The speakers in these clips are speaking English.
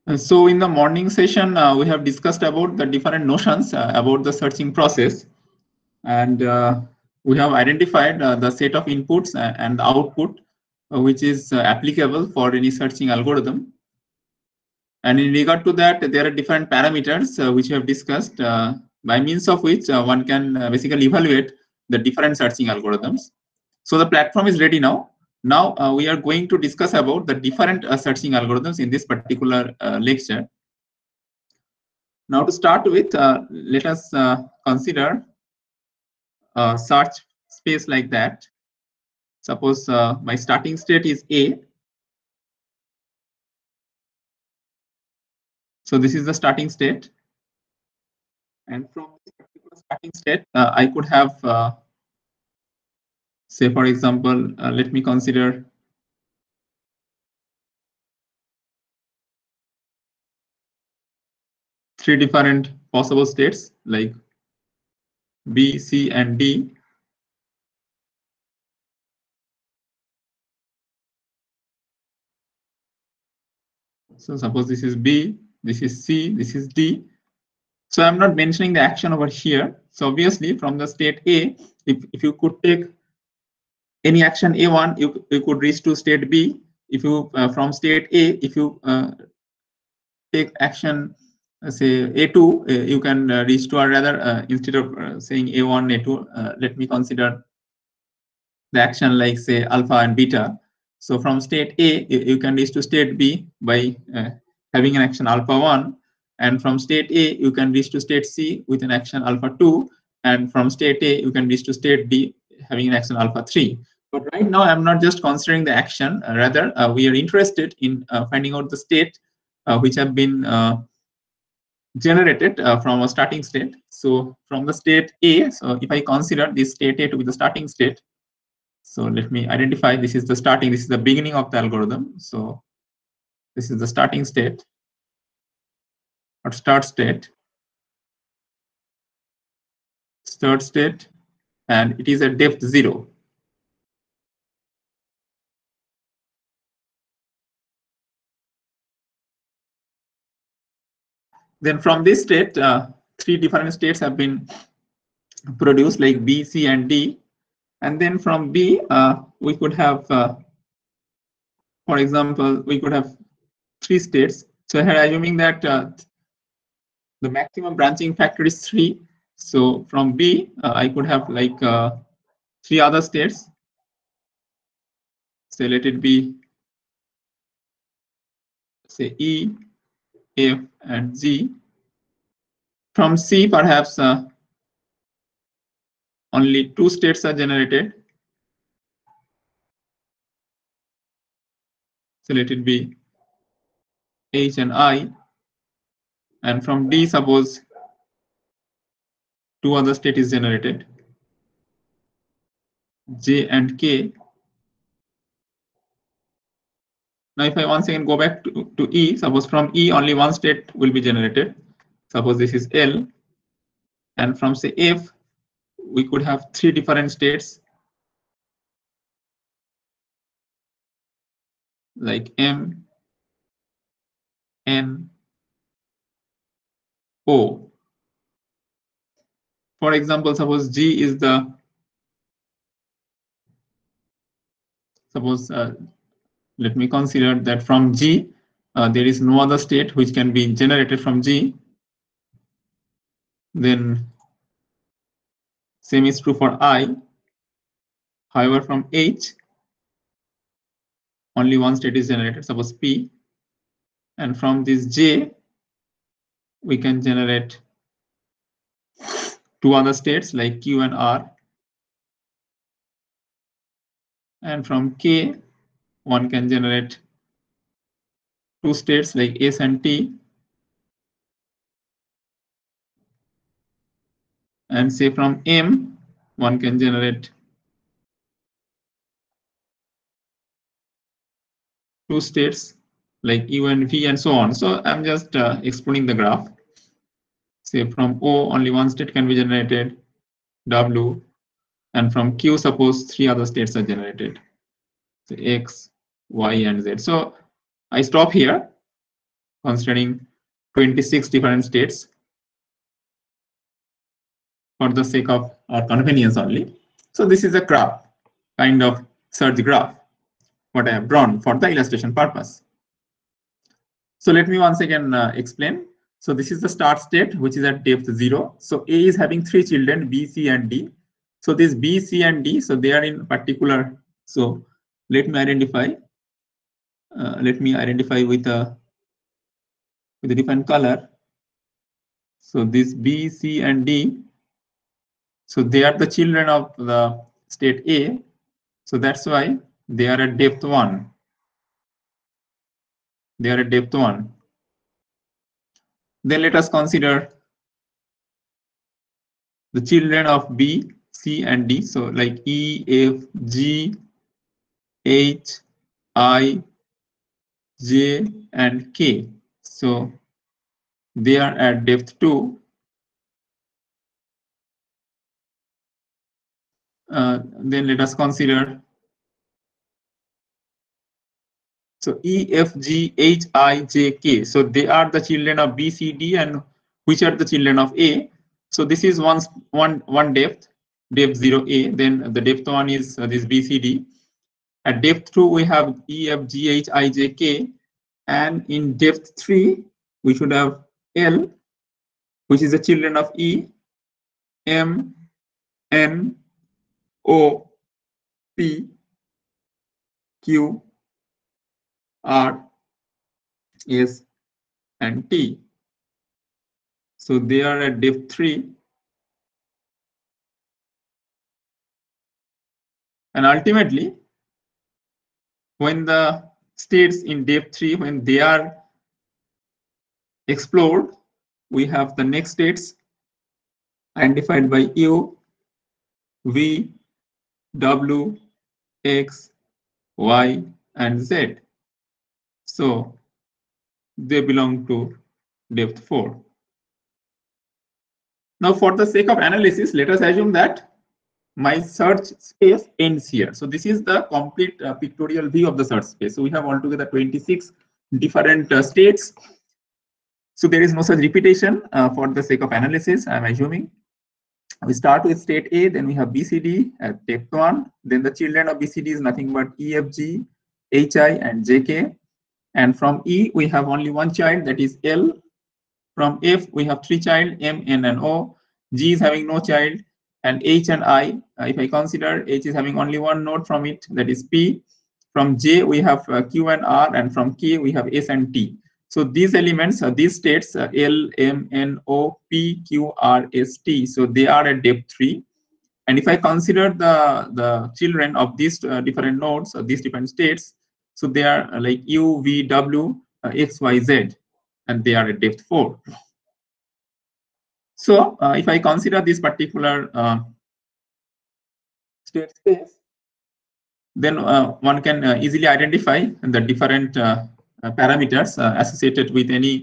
So in the morning session, we have discussed about the different notions about the searching process, and we have identified the set of inputs and the output which is applicable for any searching algorithm. And in regard to that, there are different parameters which we have discussed, by means of which one can basically evaluate the different searching algorithms. So the platform is ready now. Now we are going to discuss about the different searching algorithms in this particular lecture. Now to start with, let us consider a search space like that. Suppose my starting state is A. So this is the starting state. And from this particular starting state, I could have, say for example, let me consider three different possible states like B, C, and D. So suppose this is B, this is C, this is D. So I'm not mentioning the action over here. So obviously from the state A, if you could take any action A1, you could reach to state B. If you from state A, if you take action say A2, you can reach to, or rather instead of saying A1, A2, let me consider the action like say alpha and beta. So from state A, you can reach to state B by having an action alpha 1, and from state A, you can reach to state C with an action alpha 2, and from state A, you can reach to state D having an action alpha 3. But right now, I'm not just considering the action, rather, we are interested in finding out the state which have been generated from a starting state. So from the state A, so if I consider this state A to be the starting state, so let me identify this is the starting, this is the beginning of the algorithm. So this is the starting state or start state, and it is at depth 0. Then from this state, three different states have been produced like B, C, and D. And then from B, we could have, for example, we could have three states. So here assuming that the maximum branching factor is 3. So from B, I could have like 3 other states. So let it be say E, F, and G. From C, perhaps only 2 states are generated. So let it be H and I. And from D, suppose 2 other state is generated, J and K. Now, if I once again go back to E, suppose from E only 1 state will be generated. Suppose this is L. And from say F, we could have 3 different states like M, N, O. For example, suppose G is the, suppose let me consider that from G, there is no other state which can be generated from G. Then same is true for I. However, from H, only 1 state is generated, suppose P. And from this J, we can generate 2 other states like Q and R. And from K, one can generate 2 states like S and T. And say from M, one can generate 2 states like U and V and so on. So I'm just explaining the graph. Say from O, only 1 state can be generated, W, and from Q, suppose 3 other states are generated, so X, Y, and Z. So I stop here. considering 26 different states for the sake of our convenience only. So this is a graph, kind of search graph, what I have drawn for the illustration purpose. So let me once again explain. So this is the start state, which is at depth 0. So A is having 3 children, B, C, and D. So this B, C, and D, so they are in particular. So let me identify. With a different color. So this B, C, and D. So they are the children of the state A. So that's why they are at depth 1. They are at depth 1. Then let us consider the children of B, C, and D. So like E, F, G, H, I, J, and K. So they are at depth 2. Then let us consider. So E, F, G, H, I, J, K. So they are the children of B, C, D, and which are the children of A. So this is one depth 0A. Then the depth 1 is this B, C, D. At depth 2 we have E, F, G, H, I, J, K, and in depth 3 we should have L, which is the children of E, M, N, O, P, Q, R, S, and T. So they are at depth 3. And ultimately, when the states in depth 3, when they are explored, we have the next states identified by U, V, W, X, Y, and Z. So they belong to depth 4. Now, for the sake of analysis, let us assume that my search space ends here. So this is the complete pictorial view of the search space. So we have altogether 26 different states. So there is no such repetition for the sake of analysis, I'm assuming. We start with state A, then we have BCD at depth 1. Then the children of BCD is nothing but EFG, HI, and JK. And from E, we have only one child, that is L. From F, we have 3 child, M, N, and O. G is having no child. And H and I, if I consider, H is having only one node from it, that is P. From J, we have Q and R. And from K, we have S and T. So these elements, these states, L, M, N, O, P, Q, R, S, T. So they are at depth 3. And if I consider the children of these different nodes, these different states, so they are like U, V, W, X, Y, Z, and they are at depth 4. So if I consider this particular state space, then one can easily identify the different parameters associated with any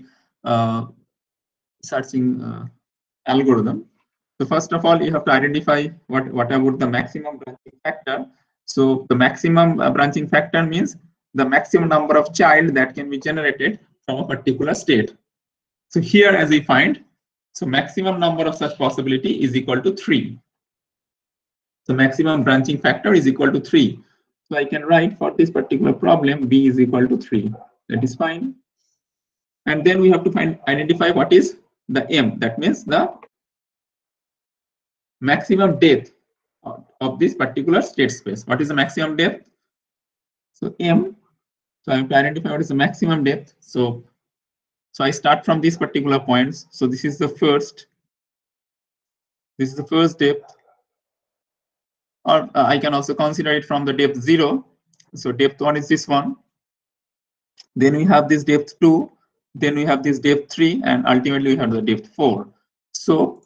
searching algorithm. So first of all, you have to identify what about the maximum branching factor. So the maximum branching factor means the maximum number of child that can be generated from a particular state. So here, as we find, so maximum number of such possibility is equal to 3. So maximum branching factor is equal to 3. So I can write for this particular problem, B is equal to 3. That is fine. And then we have to identify what is the M. That means the maximum depth of this particular state space. What is the maximum depth? So M. So I have to identify what is the maximum depth. So I start from these particular points. So this is the first. This is the first depth. Or I can also consider it from the depth 0. So depth 1 is this one. Then we have this depth 2. Then we have this depth 3, and ultimately we have the depth 4. So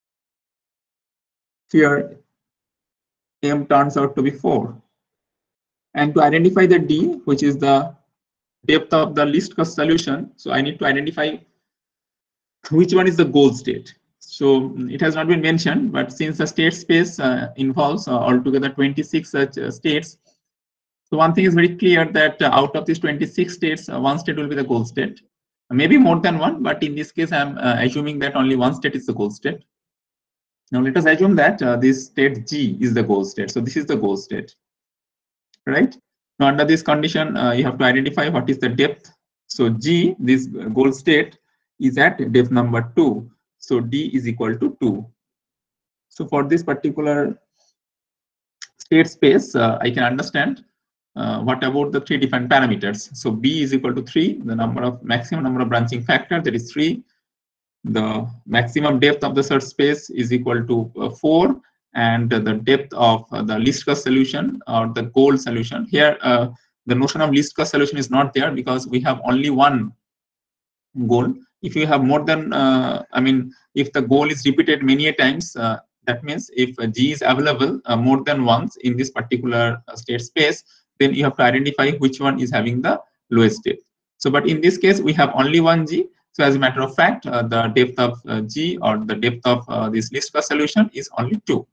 here M turns out to be 4. And to identify the D, which is the depth of the least cost solution, so I need to identify which one is the goal state. So it has not been mentioned, but since the state space involves altogether 26 such states, so one thing is very clear that out of these 26 states, one state will be the goal state. maybe more than one, but in this case, I'm assuming that only one state is the goal state. Now let us assume that this state G is the goal state. So this is the goal state, right? Now under this condition, you have to identify what is the depth. So G, this goal state, is at depth number 2. So D is equal to 2. So for this particular state space, I can understand what about the three different parameters. So B is equal to 3, the maximum number of branching factor, that is 3. The maximum depth of the search space is equal to 4, and the depth of the least cost solution or the goal solution. Here, the notion of least cost solution is not there because we have only one goal. If you have more than, if the goal is repeated many a times, that means if G is available more than once in this particular state space, then you have to identify which one is having the lowest depth. So, but in this case, we have only one G. So as a matter of fact, the depth of G or the depth of this least cost solution is only 2.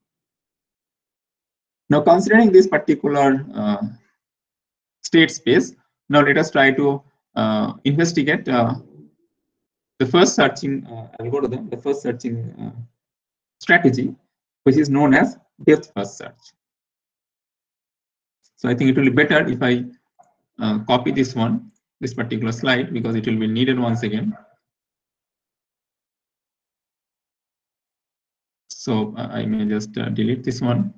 Now, considering this particular state space, now let us try to investigate the first searching algorithm, the first searching strategy, which is known as depth first search. So I think it will be better if I copy this particular slide, because it will be needed once again. So I may just delete this one.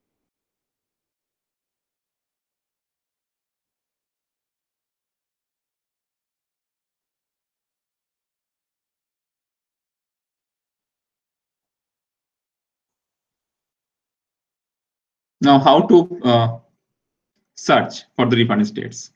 Now, how to search for the different states.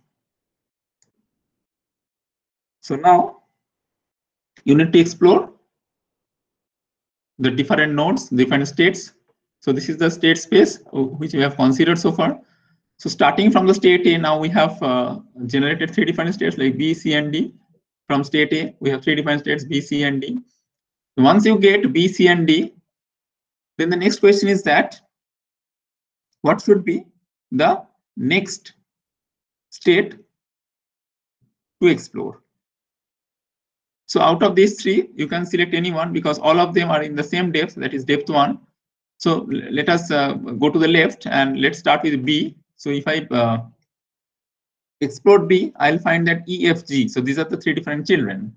So now you need to explore the different nodes, different states. So this is the state space which we have considered so far. So starting from the state A, now we have generated 3 different states like B, C, and D. From state A, we have 3 different states B, C, and D. Once you get B, C, and D, then the next question is that what should be the next state to explore? So out of these 3, you can select any one because all of them are in the same depth, that is depth 1. So let us go to the left and let's start with B. So if I explore B, I'll find that E, F, G. So these are the 3 different children.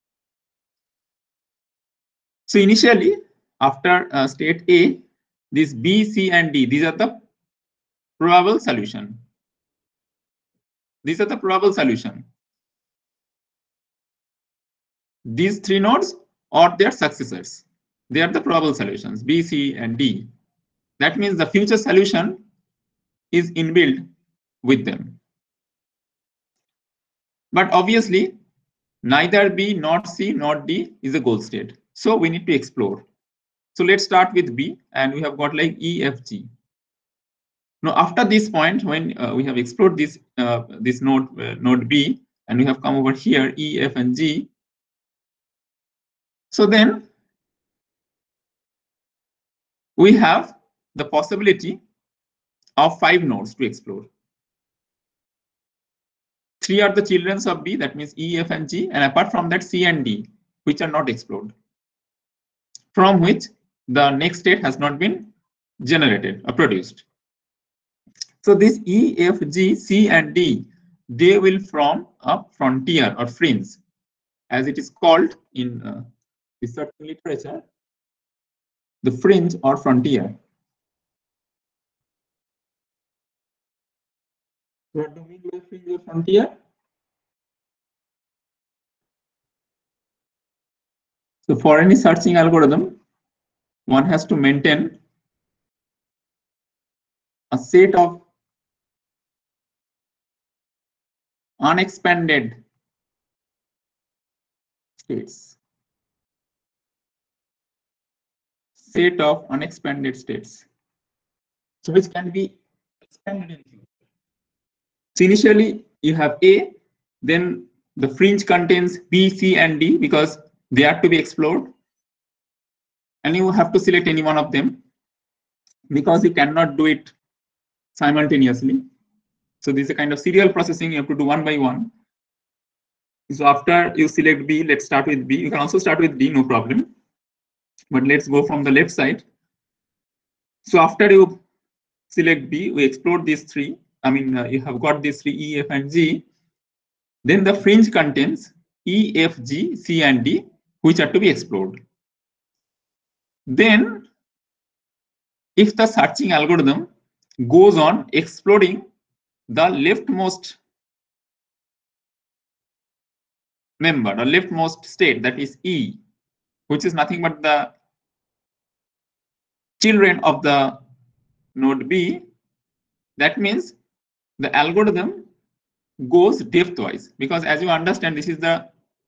So initially, after state A, this B, C, and D, these are the probable solution. These are the probable solution. These 3 nodes or their successors, they are the probable solutions, B, C, and D. That means the future solution is inbuilt with them. But obviously, neither B, nor C, nor D is a goal state. So we need to explore. So let's start with B, and we have got like E, F, G. Now, after this point, when we have explored this this node B, and we have come over here E, F, and G. So then we have the possibility of 5 nodes to explore. 3 are the children of B, that means E, F, and G, and apart from that C and D, which are not explored, from which the next state has not been generated or produced. So this E, F, G, C, and D, they will form a frontier or fringe, as it is called in research literature, the fringe or frontier. What do we mean by fringe or frontier? So for any searching algorithm, one has to maintain a set of unexpanded states. Set of unexpanded states. So which can be expanded in future. So initially you have A, then the fringe contains B, C, and D because they are to be explored. And you have to select any one of them because you cannot do it simultaneously. So this is a kind of serial processing, you have to do one by one. So after you select B, let's start with B. You can also start with D, no problem. But let's go from the left side. So after you select B, we explore these three. I mean, you have got these three, E, F, and G. Then the fringe contains E, F, G, C, and D, which are to be explored. Then, if the searching algorithm goes on exploring the leftmost member or leftmost state, that is E, which is nothing but the children of the node B, that means the algorithm goes depth-wise, because as you understand, this is the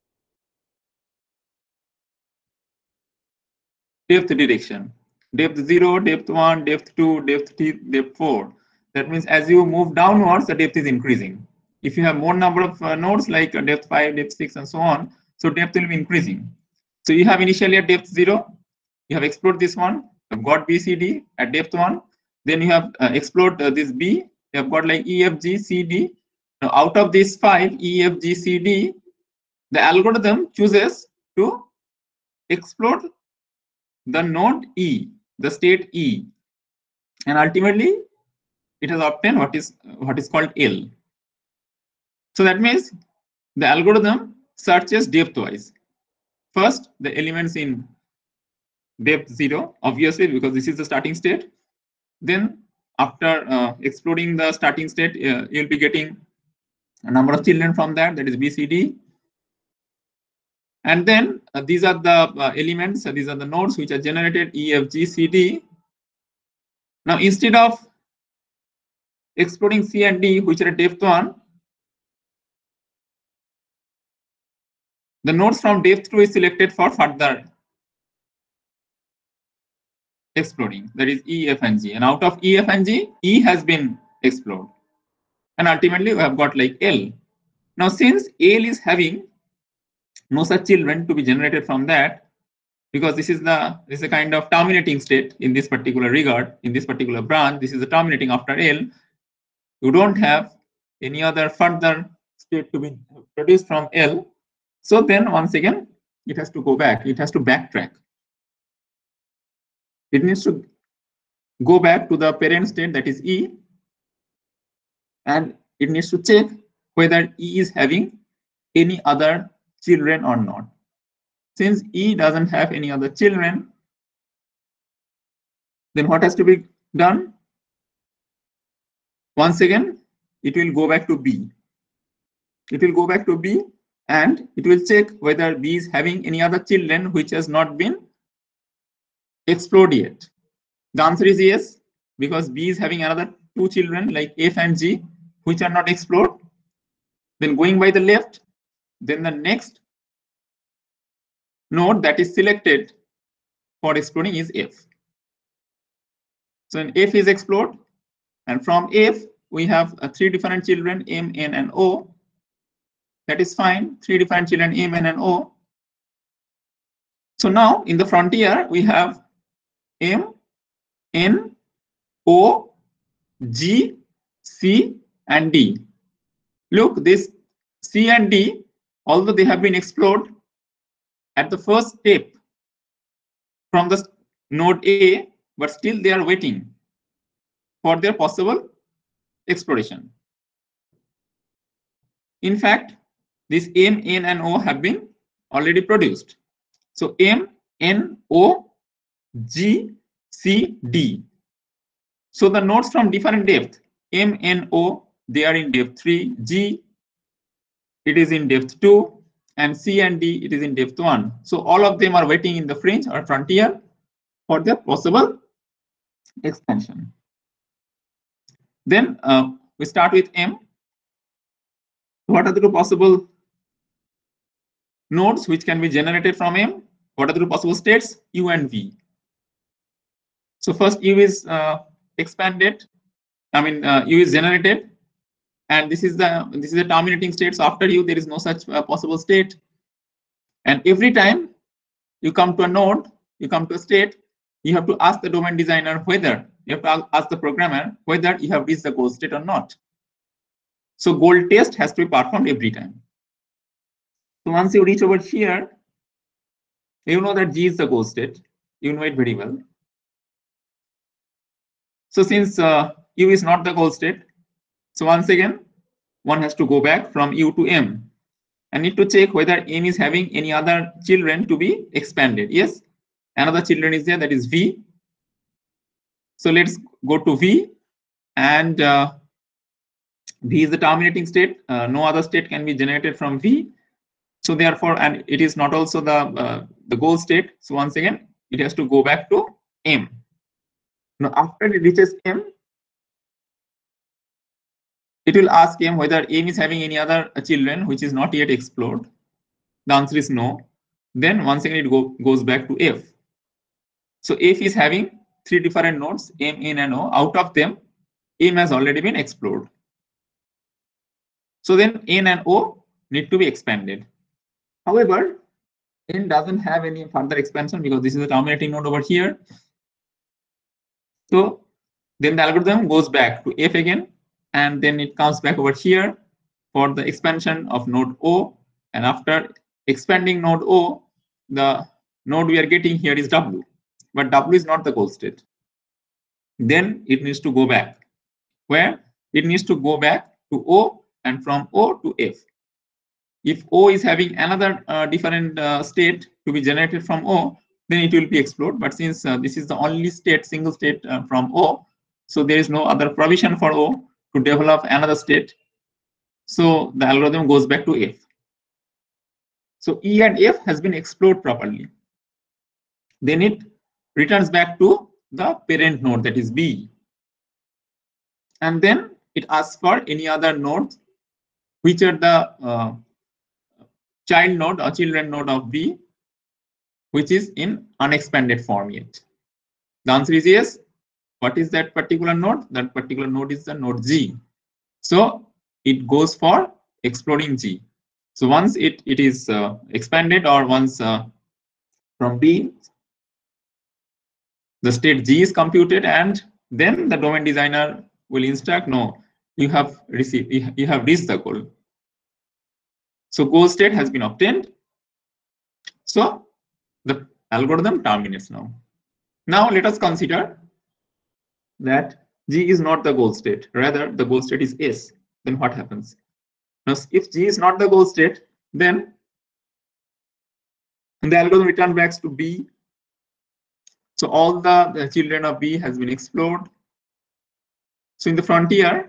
depth direction. Depth 0, depth 1, depth 2, depth 3, depth 4. That means as you move downwards, the depth is increasing. If you have more number of nodes like depth 5, depth 6, and so on, so depth will be increasing. So you have initially at depth 0, you have explored this one, you have got B, C, D at depth 1. Then you have explored this B, you have got like E, F, G, C, D. Now out of these 5, E, F, G, C, D, the algorithm chooses to explore the node E, the state E, and ultimately it has obtained what is called L. So that means the algorithm searches depth-wise. First, the elements in depth 0, obviously, because this is the starting state. Then, after exploring the starting state, you'll be getting a number of children from that is B, C, D. And then these are the elements, these are the nodes which are generated E, F, G, C, D. Now, instead of exploring C and D, which are at depth 1, the nodes from depth 2 is selected for further exploring, that is E, F, and G. And out of E, F, and G, E has been explored. And ultimately, we have got like L. Now, since L is having no such children to be generated from that, because this is a kind of terminating state in this particular regard, in this particular branch, this is the terminating after L. You don't have any other further state to be produced from L. So then once again, it has to go back. It has to backtrack. It needs to go back to the parent state, that is E, and it needs to check whether E is having any other children or not. Since E doesn't have any other children, then what has to be done? Once again, it will go back to B. It will go back to B and it will check whether B is having any other children which has not been explored yet. The answer is yes, because B is having another 2 children like F and G which are not explored. Then going by the left, then the next node that is selected for exploring is F. So F is explored, and from F we have 3 different children, M, N, and O. That is fine, 3 different children, M, N, and O. So now in the frontier we have M, N, O, G, C, and D. Look, this C and D, although they have been explored at the first step from the node A, but still they are waiting for their possible exploration. In fact, this M, N, and O have been already produced. So M, N, O, G, C, D. So the nodes from different depth, M, N, O, they are in depth 3, G, it is in depth 2, and C and D, it is in depth 1. So all of them are waiting in the fringe or frontier for their possible expansion. Then we start with M. What are the 2 possible nodes which can be generated from M? What are the 2 possible states? U and V. So first U is expanded. I mean U is generated, and this is the terminating state. So after U there is no such possible state. And every time you come to a node, you come to a state, you have to ask the domain designer whether, you have to ask the programmer whether you have reached the goal state or not. So goal test has to be performed every time. So once you reach over here, you know that G is the goal state. You know it very well. So since U is not the goal state, so once again, one has to go back from U to M and need to check whether M is having any other children to be expanded. Yes, another children is there, that is V. So let's go to V, and V is the terminating state. No other state can be generated from V. So therefore, and it is not also the goal state. So once again, it has to go back to M. Now after it reaches M, it will ask M whether M is having any other children which is not yet explored. The answer is no. Then once again it goes back to F. So F is having 3 different nodes, M, N, and O. Out of them, M has already been explored. So then N and O need to be expanded. However, N doesn't have any further expansion because this is a terminating node over here. So then the algorithm goes back to F again, and then it comes back over here for the expansion of node O. And after expanding node O, the node we are getting here is W, but W is not the goal state. Then it needs to go back. Where? It needs to go back to O, and from O to F. If O is having another different state to be generated from O, then it will be explored. But since this is the only state, single state from O, so there is no other provision for O to develop another state. So the algorithm goes back to F. So E and F has been explored properly. Then it returns back to the parent node, that is B. And then it asks for any other nodes which are the child node or children node of B, which is in unexpanded form yet. The answer is yes. What is that particular node? That particular node is the node G. So it goes for exploring G. So once it is expanded, or once from B, the state G is computed, and then the domain designer will instruct, no, you have received, you have reached the goal. So goal state has been obtained. So the algorithm terminates now. Now let us consider that G is not the goal state, rather the goal state is S. Then what happens? Now if G is not the goal state, then the algorithm returns back to B. So all the children of B has been explored. So in the frontier,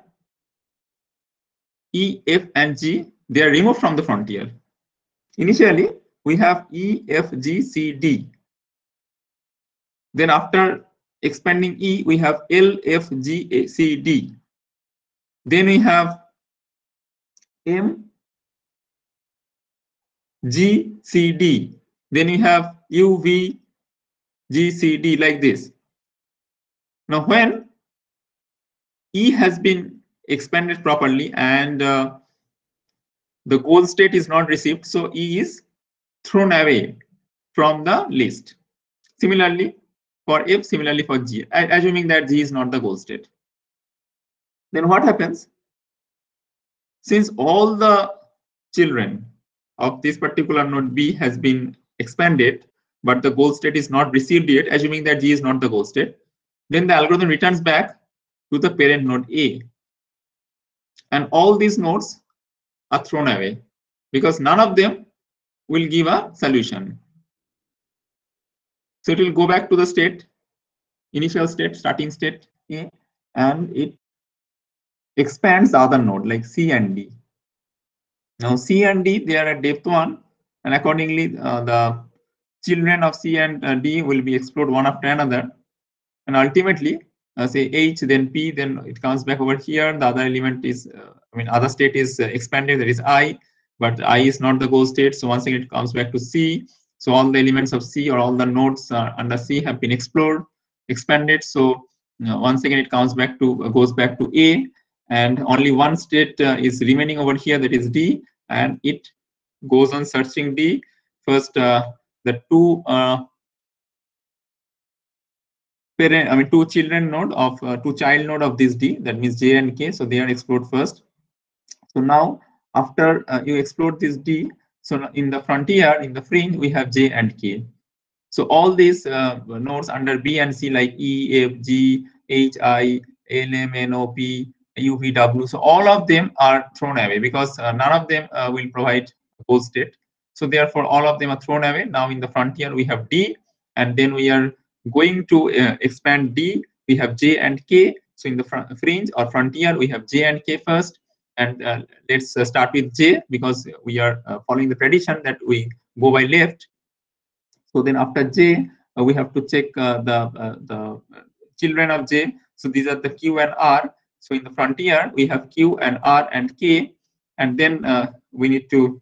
E, F, and G, they are removed from the frontier. Initially, we have E, F, G, C, D. Then after expanding E, we have L, F, G, A, C, D. Then we have M, G, C, D. Then we have U, V, G, C, D, like this. Now when E has been expanded properly and the goal state is not received, so E is thrown away from the list. Similarly for F, similarly for G, assuming that G is not the goal state. Then what happens? Since all the children of this particular node B has been expanded, but the goal state is not received yet, assuming that G is not the goal state, then the algorithm returns back to the parent node A. And all these nodes are thrown away because none of them will give a solution. So it will go back to the state, initial state, starting state A, and it expands the other node like C and D. Now C and D, they are at depth 1, and accordingly the children of C and D will be explored one after another, and ultimately say H, then P, then it comes back over here. The other element is, other state is expanded, that is I, but I is not the goal state. So once again, it comes back to C. So all the elements of C, or all the nodes under C, have been explored, expanded. So once again, it comes back to, goes back to A, and only one state is remaining over here, that is D, and it goes on searching D. First, the two two children node of two child node of this D, that means J and K, so they are explored first. So now after you explore this D, So in the frontier, in the fringe, we have J and K. So all these nodes under B and C, like E, F, G, H, I, L, M, N, O, P, U, V, W. So all of them are thrown away because none of them will provide goal state. So therefore, all of them are thrown away. Now in the frontier, we have D, and then we are going to expand D. We have J and K. So in the fringe or frontier, we have J and K first. And let's start with J because we are following the tradition that we go by left. So then after J, we have to check the children of J. So these are the Q and R. So in the frontier, we have Q and R and K. And then we need to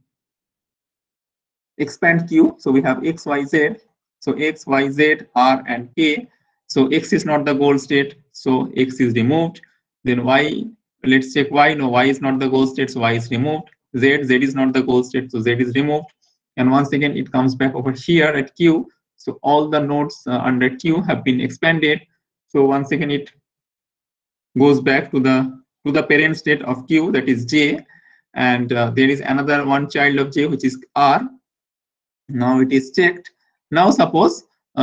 expand Q. So we have X, Y, Z. So X, Y, Z, R, and K. So X is not the goal state. So X is removed. Then Y, let's check Y. No, Y is not the goal state. So Y is removed. Z, Z is not the goal state. So Z is removed. And once again, it comes back over here at Q. So all the nodes under Q have been expanded. So once again, it goes back to the parent state of Q, that is J. And there is another one child of J, which is R. Now it is checked. Now suppose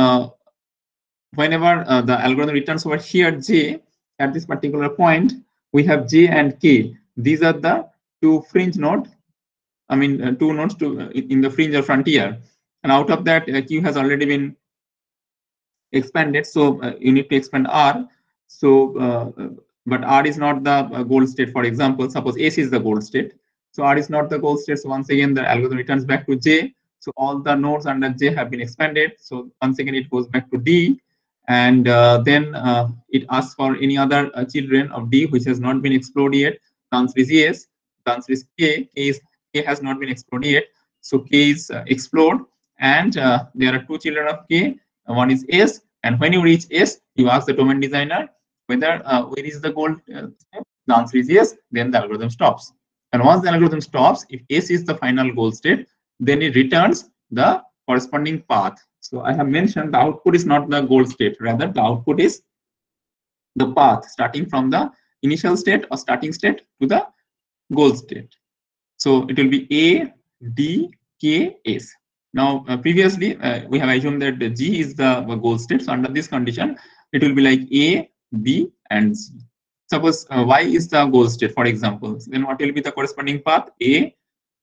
whenever the algorithm returns over here J, at this particular point, we have J and K. These are the two fringe nodes. I mean, two nodes in the fringe or frontier. And out of that, Q has already been expanded. So you need to expand R. So, but R is not the goal state. For example, suppose S is the goal state. So R is not the goal state. So once again, the algorithm returns back to J. So all the nodes under J have been expanded. So once again, it goes back to D. And then it asks for any other children of D which has not been explored yet. The answer is yes. The answer is K. K has not been explored yet. So K is explored. And there are two children of K. One is S. And when you reach S, you ask the domain designer whether where is the goal step. The answer is yes. Then the algorithm stops. And once the algorithm stops, if S is the final goal state, then it returns the corresponding path. So I have mentioned the output is not the goal state, rather the output is the path starting from the initial state or starting state to the goal state. So it will be A, D, K, S. Now previously we have assumed that the G is the goal state. So under this condition, it will be like A, B, and C. Suppose Y is the goal state, for example. Then what will be the corresponding path? A,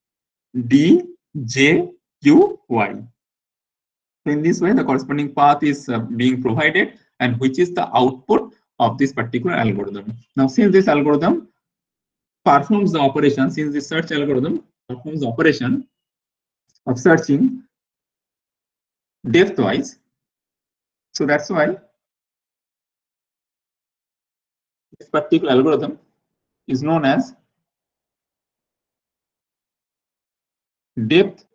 D, J, Q, Y. So in this way, the corresponding path is being provided, and which is the output of this particular algorithm. Now, since this algorithm performs the operation, since the search algorithm performs the operation of searching depth-wise, so that's why this particular algorithm is known as depth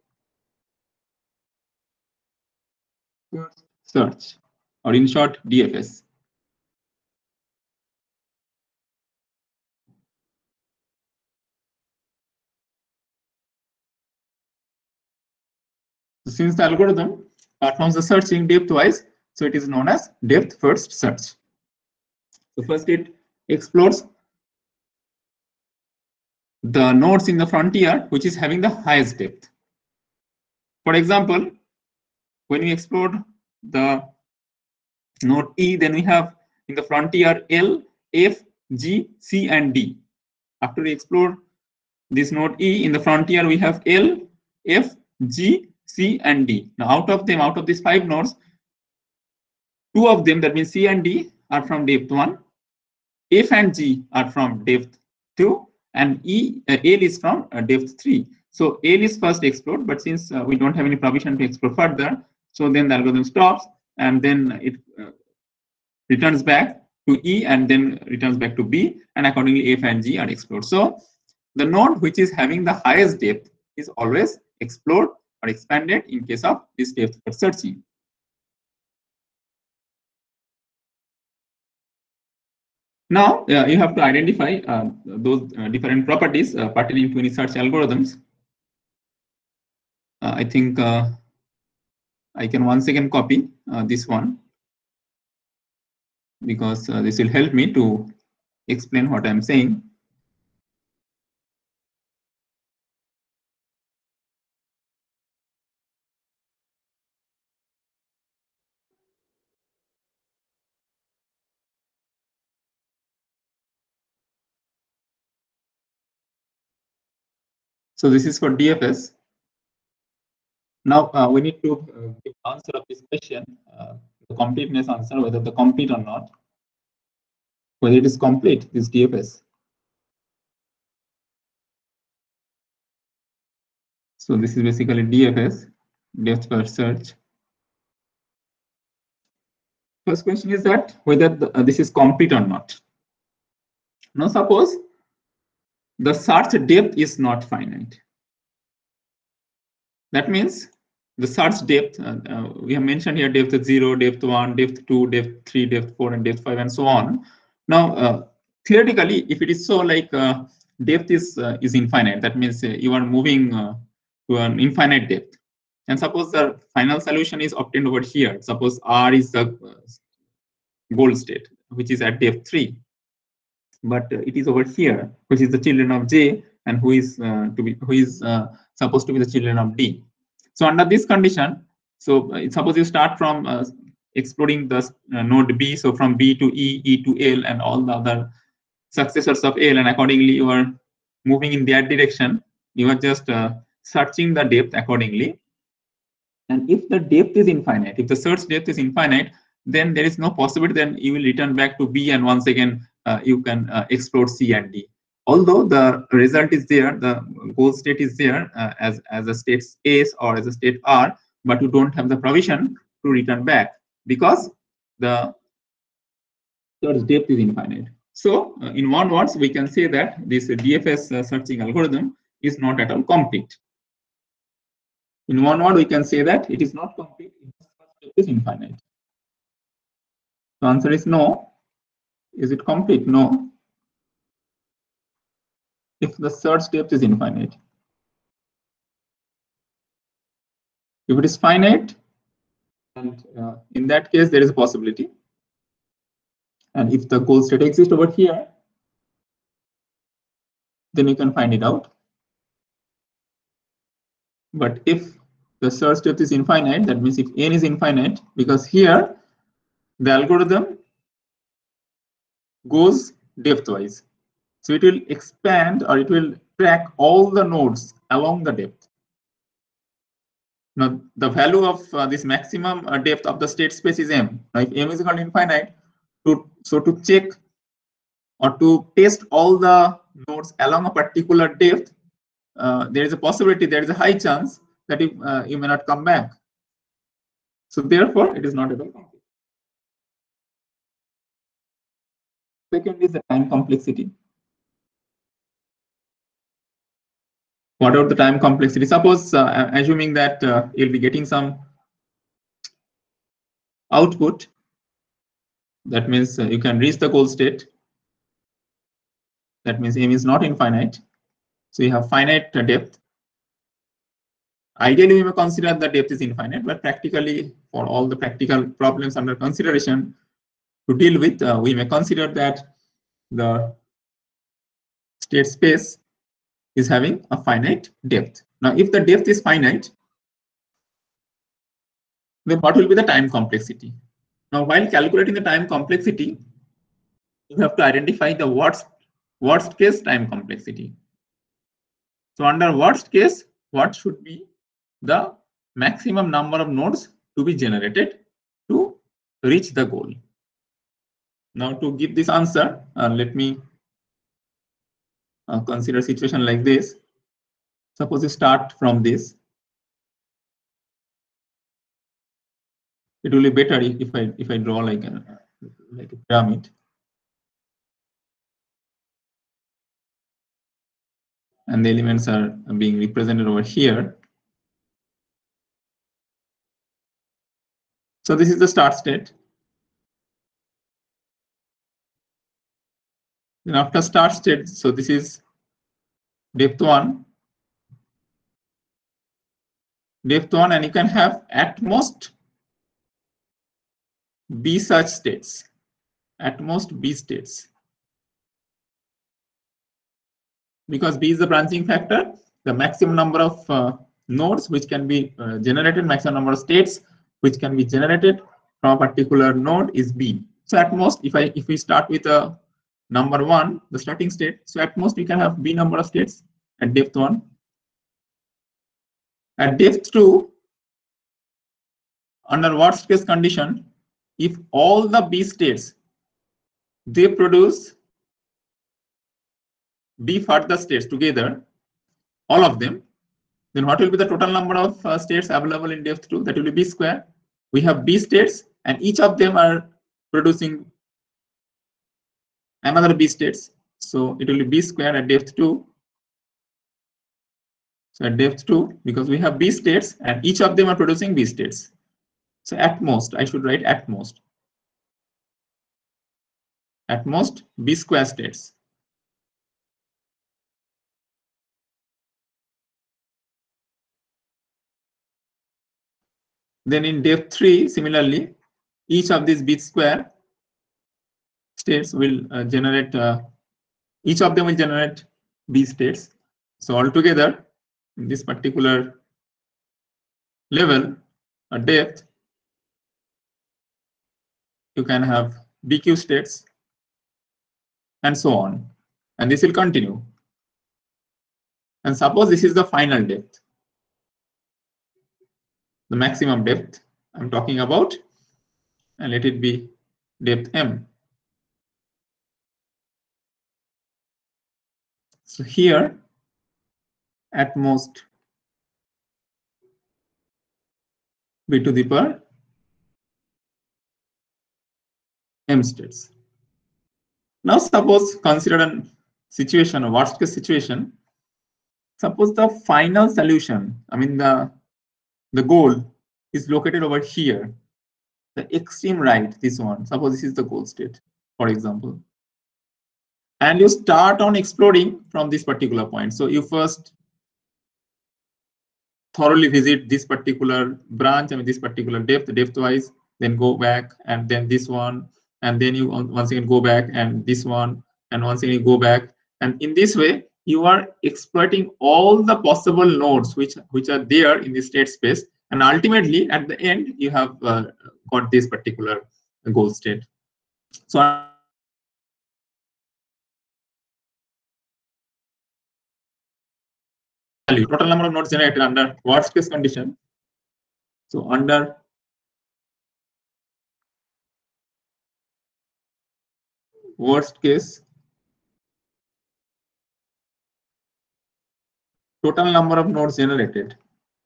search, or in short, DFS. Since the algorithm performs the searching depth-wise, so it is known as depth-first search. So first it explores the nodes in the frontier which is having the highest depth. For example, when we explore the node E, then we have in the frontier L, F, G, C, and D. After we explore this node E, in the frontier we have L, F, G, C, and D. Now out of these 5 nodes, 2 of them, that means C and D, are from depth 1, F and G are from depth 2, and L is from depth 3. So L is first explored, but since we don't have any provision to explore further, so then the algorithm stops, and then it returns back to E, and then returns back to B, and accordingly F and G are explored. So the node which is having the highest depth is always explored or expanded in case of this depth first searching. Now you have to identify those different properties pertaining to any search algorithms. I think I can once again copy this one, because this will help me to explain what I'm saying. So this is for DFS. Now we need to give answer of this question, the completeness answer, whether the complete or not, whether it is complete, this DFS. So this is basically DFS, depth first search. First question is that whether this is complete or not. Now suppose the search depth is not finite. That means the search depth, we have mentioned here depth 0, depth 1, depth 2, depth 3, depth 4, and depth 5, and so on. Now, theoretically, if it is so, like depth is infinite, that means you are moving to an infinite depth. And suppose the final solution is obtained over here. Suppose R is the goal state, which is at depth 3. But it is over here, which is the children of J, and who is supposed to be the children of D. So under this condition, so suppose you start from exploring the node B, so from B to E, E to L, and all the other successors of L, and accordingly you are moving in that direction. You are just searching the depth accordingly. And if the depth is infinite, if the search depth is infinite, then there is no possibility then you will return back to B, and once again you can explore C and D. Although the result is there, the goal state is there as a state S or as a state R, but you don't have the provision to return back because the search depth is infinite. So in one words, we can say that this DFS searching algorithm is not at all complete. In one word, we can say that it is not complete if the search depth is infinite. The answer is no. Is it complete? No. If the search depth is infinite. If it is finite, and in that case, there is a possibility. And if the goal state exists over here, then you can find it out. But if the search depth is infinite, that means if n is infinite, because here the algorithm goes depth-wise. So it will expand, or it will track all the nodes along the depth. Now, the value of this maximum depth of the state space is m. Now, if m is equal to infinite, so to check or to test all the nodes along a particular depth, there is a possibility, there is a high chance that you may not come back. So therefore, it is not at all complete. Second is the time complexity. What about the time complexity? Suppose, assuming that you'll be getting some output, that means you can reach the goal state. That means m is not infinite. So you have finite depth. Ideally, we may consider the depth is infinite, but practically, for all the practical problems under consideration to deal with, we may consider that the state space is having a finite depth. Now, if the depth is finite, then what will be the time complexity? Now, while calculating the time complexity, you have to identify the worst case time complexity. So under worst case, what should be the maximum number of nodes to be generated to reach the goal? Now, to give this answer, let me consider a situation like this. Suppose you start from this. It will be better if I draw like a pyramid. And the elements are being represented over here. So this is the start state. Then after start state, so this is depth 1. Depth 1, and you can have at most B such states. At most B states. Because B is the branching factor, the maximum number of nodes which can be generated, maximum number of states which can be generated from a particular node is B. So at most, if we start with a number 1, the starting state, so at most we can have B number of states at depth 1. At depth 2, under worst case condition, if all the B states they produce B further states together, all of them, then what will be the total number of states available in depth 2? That will be B square. We have B states and each of them are producing another B states. So it will be B square at depth 2. So at depth 2, because we have B states and each of them are producing B states. So at most, I should write at most B square states. Then in depth 3, similarly, each of these B square states will generate, each of them will generate B states. So altogether, in this particular level, a depth, you can have BQ states and so on. And this will continue. And suppose this is the final depth, the maximum depth I'm talking about, and let it be depth M. So here, at most B to the power M states. Now suppose consider a situation, a worst case situation. Suppose the final solution, I mean the goal is located over here, the extreme right, this one. Suppose this is the goal state, for example. And you start on exploring from this particular point. So you first thoroughly visit this particular branch, I mean this particular depth wise, then go back and then this one, and then you once again go back and this one, and once again you go back. And in this way, you are exploiting all the possible nodes which are there in the state space. And ultimately, at the end, you have got this particular goal state. So total number of nodes generated under worst case condition. So under worst case, total number of nodes generated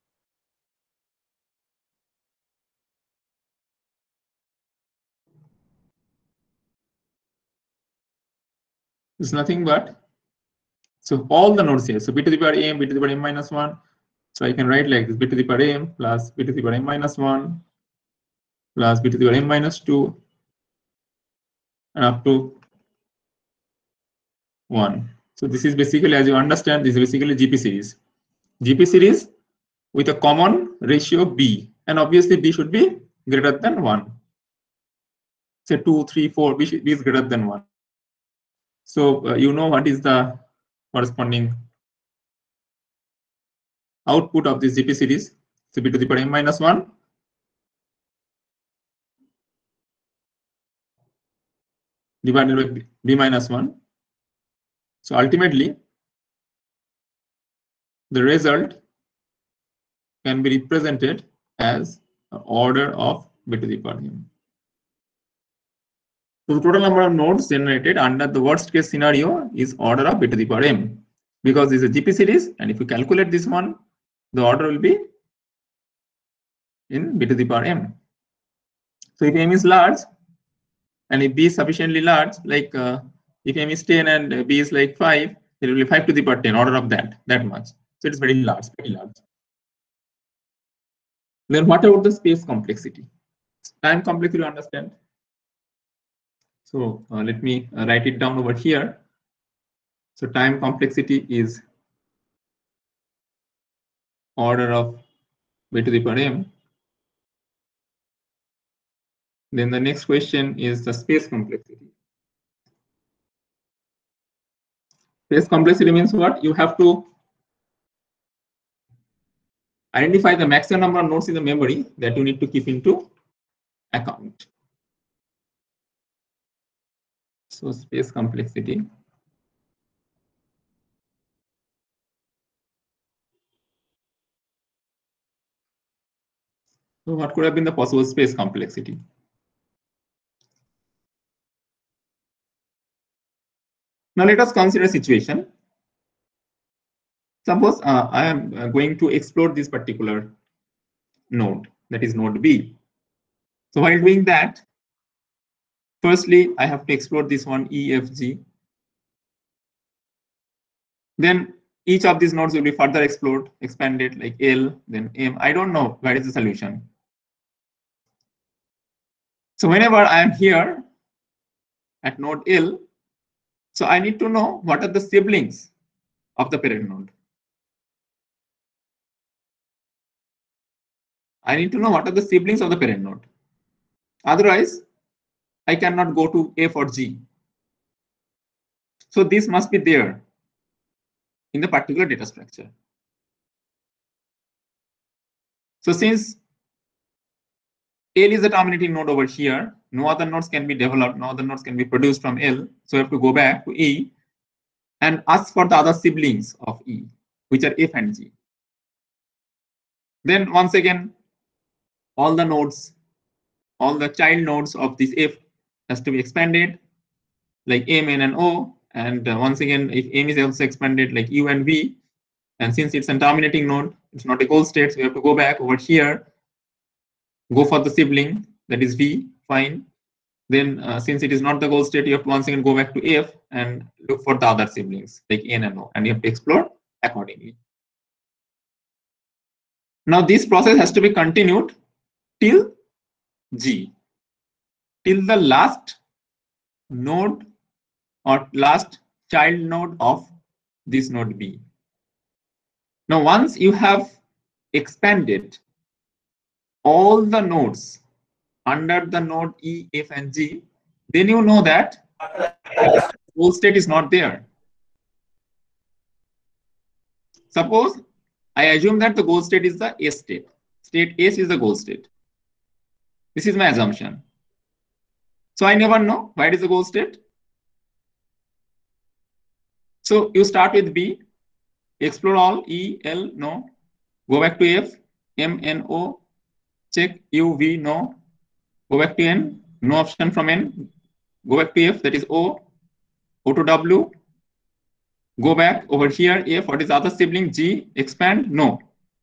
is nothing but, so all the nodes here, so b to the power m, b to the power m minus 1. So I can write like this: b to the power m plus b to the power m minus 1 plus b to the power m minus 2 and up to 1. So this is basically, as you understand, this is basically GP series. GP series with a common ratio b, and obviously b should be greater than 1. Say 2, 3, 4, b is greater than 1. So you know what is the corresponding output of this GP series. So b to the power m minus 1 divided by b minus 1. So ultimately, the result can be represented as an order of b to the power m. So the total number of nodes generated under the worst case scenario is order of b to the power m, because this is a GP series, and if you calculate this one, the order will be in b to the power m. So if m is large and if b is sufficiently large, like if m is 10 and b is like 5, it will be 5 to the power 10, order of that much. So it's very large, very large. Then what about the space complexity? Time complexity, you understand? So let me write it down over here. So time complexity is order of b to the power m. Then the next question is the space complexity. Space complexity means what? You have to identify the maximum number of nodes in the memory that you need to keep into account. So space complexity. So what could have been the possible space complexity? Now let us consider a situation. Suppose I am going to explore this particular node, that is node B. So while doing that, firstly, I have to explore this one E, F, G. Then each of these nodes will be further explored, expanded, like L, then M. I don't know where is the solution. So whenever I am here at node L, so I need to know what are the siblings of the parent node. I need to know what are the siblings of the parent node. Otherwise, I cannot go to F or G. So this must be there in the particular data structure. So since L is the terminating node over here, no other nodes can be developed, no other nodes can be produced from L. So I have to go back to E and ask for the other siblings of E, which are F and G. Then once again, all the nodes, all the child nodes of this F has to be expanded, like M, N, and O. And once again, if M is also expanded, like U and V, and since it's a terminating node, it's not a goal state, so we have to go back over here, go for the sibling, that is V, fine. Then since it is not the goal state, you have to once again go back to F and look for the other siblings, like N and O, and you have to explore accordingly. Now this process has to be continued till G, till the last node or last child node of this node B. Now once you have expanded all the nodes under the node E, F, and G, then you know that goal state is not there. Suppose I assume that the goal state is the S state. State S is the goal state. This is my assumption. So I never know where is the goal state. So you start with B, explore all, E, L, no. Go back to F, M, N, O, check U, V, no. Go back to N, no option from N. Go back to F, that is O, O to W. Go back over here, F, what is the other sibling? G, expand, no.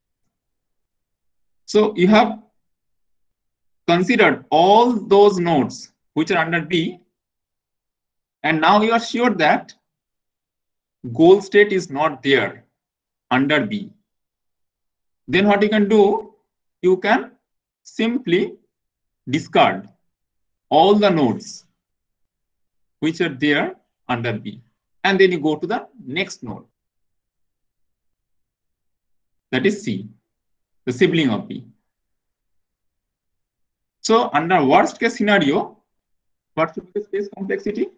So you have considered all those nodes which are under B, and now you are sure that goal state is not there under B. Then what you can do, you can simply discard all the nodes which are there under B, and then you go to the next node, that is C, the sibling of B. So under worst case scenario, what should be the space complexity?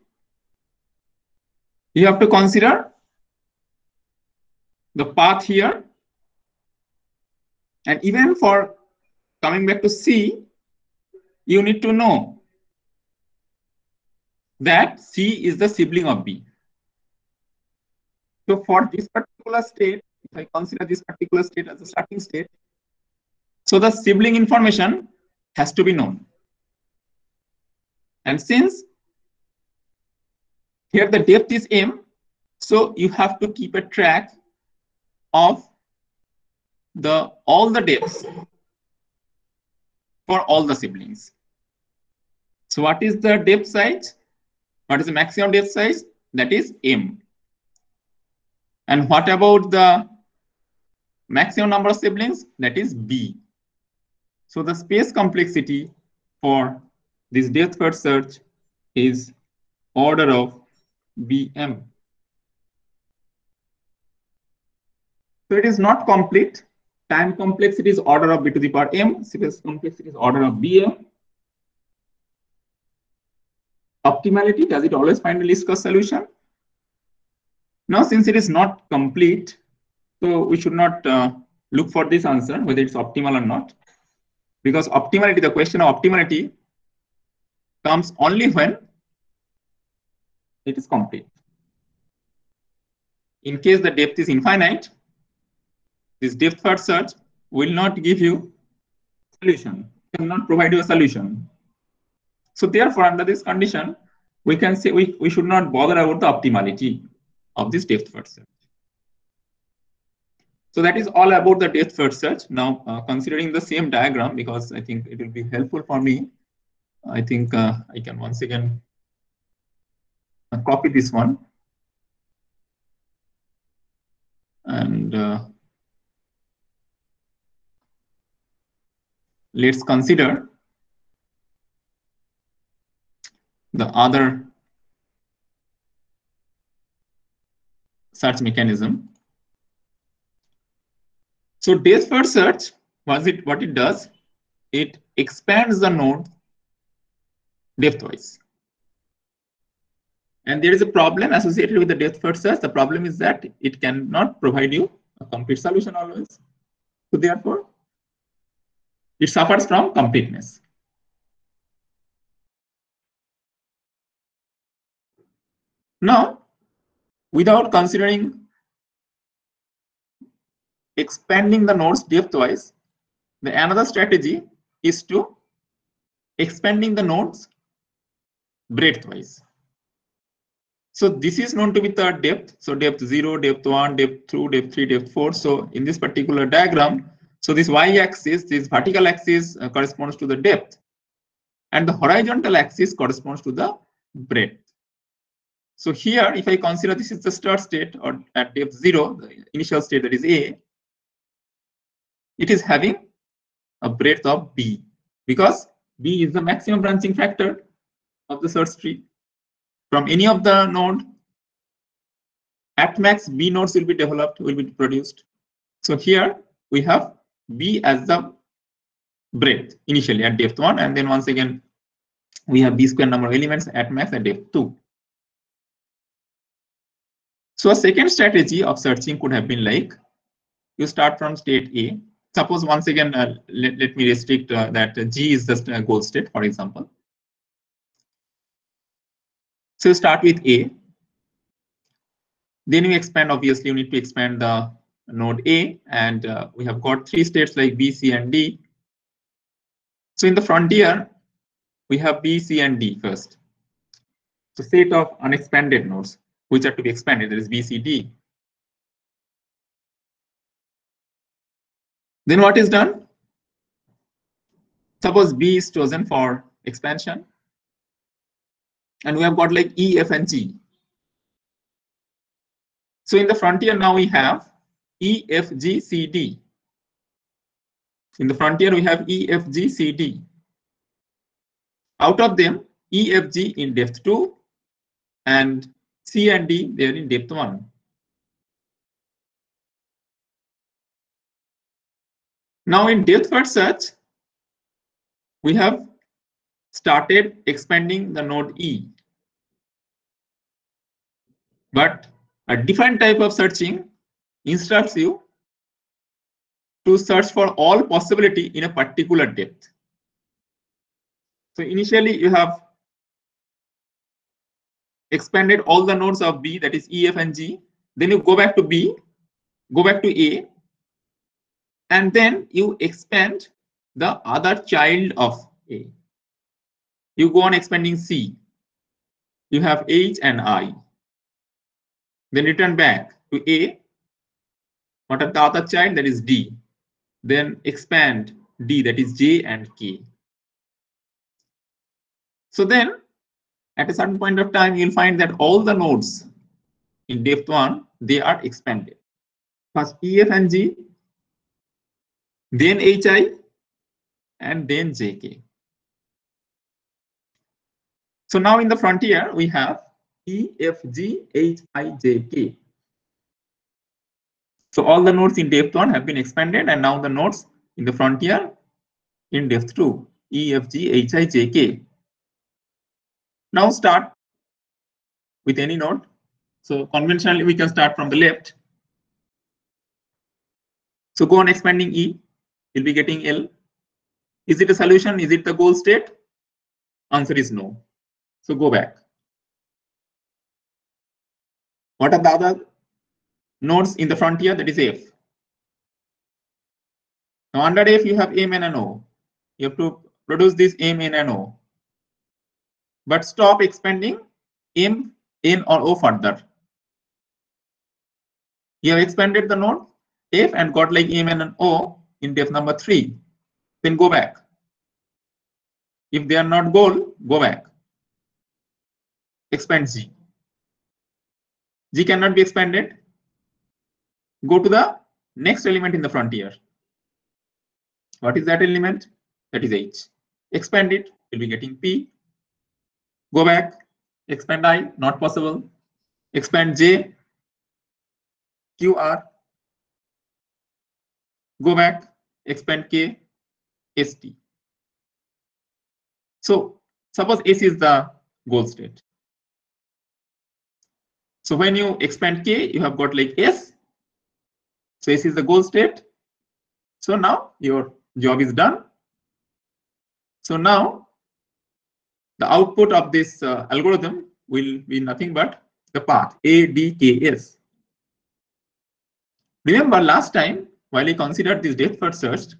You have to consider the path here, and even for coming back to C, you need to know that C is the sibling of B. So for this particular state, if I consider this particular state as a starting state, so the sibling information has to be known. And since here the depth is M, so you have to keep a track of all the depths for all the siblings. So what is the depth size? What is the maximum depth size? That is M. And what about the maximum number of siblings? That is B. So the space complexity for this depth first search is order of Bm. So it is not complete. Time complexity is order of B to the power M. Space complexity is order of Bm. Optimality, does it always find a least cost solution? Now, since it is not complete, so we should not look for this answer, whether it's optimal or not. Because optimality, the question of optimality comes only when it is complete. In case the depth is infinite, this depth first search will not give you solution, cannot provide you a solution. So therefore, under this condition, we can say we should not bother about the optimality of this depth first search. So that is all about the depth first search. Now, considering the same diagram, because I think it will be helpful for me, I think I can once again copy this one. And let's consider the other search mechanism. So depth first search, what it does, it expands the node depthwise. And there is a problem associated with the depth first search. The problem is that it cannot provide you a complete solution always. So therefore, it suffers from completeness. Now, without considering expanding the nodes depthwise, the another strategy is to expanding the nodes breadthwise. So this is known to be the depth. So depth 0, depth 1, depth 2, depth 3, depth 4. So in this particular diagram, so this y-axis, this vertical axis corresponds to the depth, and the horizontal axis corresponds to the breadth. So here, if I consider this is the start state, or at depth 0, the initial state, that is A, it is having a breadth of B, because B is the maximum branching factor of the search tree. From any of the node, at max B nodes will be developed, will be produced. So here we have B as the breadth initially at depth 1, and then once again we have B square number of elements at max at depth 2. So a second strategy of searching could have been like, you start from state A. Suppose once again, let me restrict that G is the goal state, for example. So you start with A. Then you expand, obviously you need to expand the node A, and we have got 3 states like B, C, and D. So in the frontier, we have B, C, and D first. So set of unexpanded nodes which are to be expanded, that is B, C, D. Then what is done? Suppose B is chosen for expansion, and we have got like E, F, and G. So in the frontier now we have E, F, G, C, D. In the frontier we have E, F, G, C, D. Out of them, E, F, G in depth 2, and C and D they are in depth 1. Now in depth first search, we have started expanding the node E. But a different type of searching instructs you to search for all possibility in a particular depth. So initially you have expanded all the nodes of B, that is E, F, and G. Then you go back to B, go back to A, and then you expand the other child of A. You go on expanding C. You have H and I. Then return back to A. What are the other child? That is D. Then expand D, that is J and K. So then at a certain point of time, you'll find that all the nodes in depth 1, they are expanded. First E, F, and G, then HI, and then JK. So now in the frontier, we have E, F, G, H, I, J, K. So all the nodes in depth 1 have been expanded, and now the nodes in the frontier in depth 2, E, F, G, H, I, J, K. Now start with any node. So conventionally, we can start from the left. So go on expanding E, you'll be getting L. Is it a solution? Is it the goal state? Answer is no. So go back. What are the other nodes in the frontier? That is F. Now under F, you have M and an O. You have to produce this M, N, and O. But stop expanding M, N, or O further. You have expanded the node F and got like M, N, and O in depth number 3. Then go back. If they are not goal, go back. Expand G. G cannot be expanded. Go to the next element in the frontier. What is that element? That is H. Expand it, you'll be getting P. Go back, expand I, not possible. Expand J, Q, R. Go back, expand K, S, T. So suppose S is the goal state. So when you expand K, you have got like S. So S is the goal state. So now your job is done. So now the output of this algorithm will be nothing but the path ADKS. Remember last time while I considered this depth first search,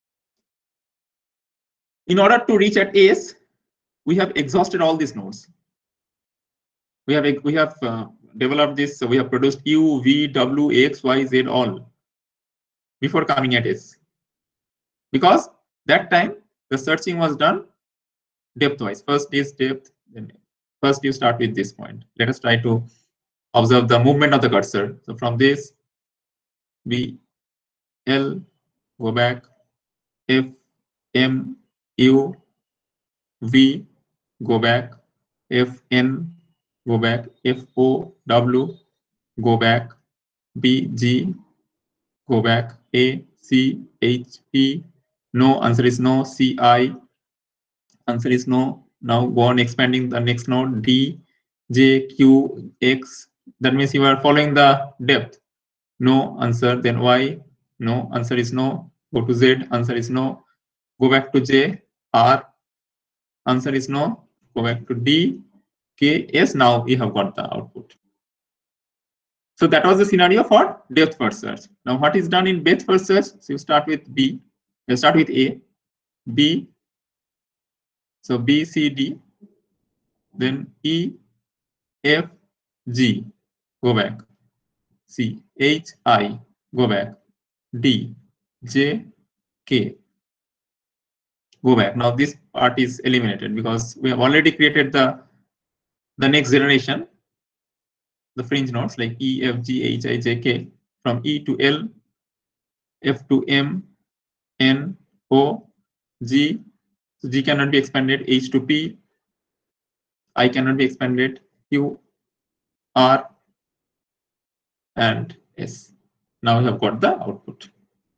in order to reach at S, we have exhausted all these nodes. We have developed this. So we have produced U, V, W, X, Y, Z all before coming at S. Because that time the searching was done depth-wise. First is depth. Then first you start with this point. Let us try to observe the movement of the cursor. So from this, B, L, go back, F, M, U, V, go back, F, N, go back, F, O, W, go back, B, G, go back, A, C, H, P, no, answer is no, C, I, answer is no. Now go on expanding the next node, D, J, Q, X. That means you are following the depth. No, answer, then Y, no, answer is no. Go to Z, answer is no. Go back to J, R, answer is no. Go back to D, K, S. Now you have got the output. So that was the scenario for depth first search. Now what is done in breadth first search? So you start with B, you start with A, B, so B, C, D, then E, F, G, go back, C, H, I, go back, D, J, K, go back. Now this part is eliminated because we have already created the next generation, the fringe nodes like E, F, G, H, I, J, K, from E to L, F to M, N, O, G. So G cannot be expanded, H to P, I cannot be expanded, Q, R, and S. Now we have got the output.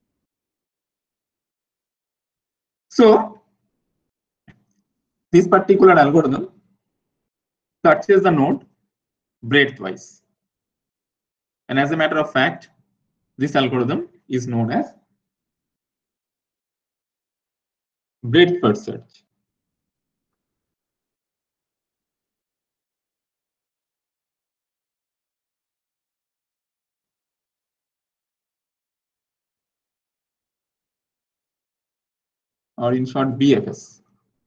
So this particular algorithm searches the node breadth-wise. And as a matter of fact, this algorithm is known as breadth first search. Or in short, BFS.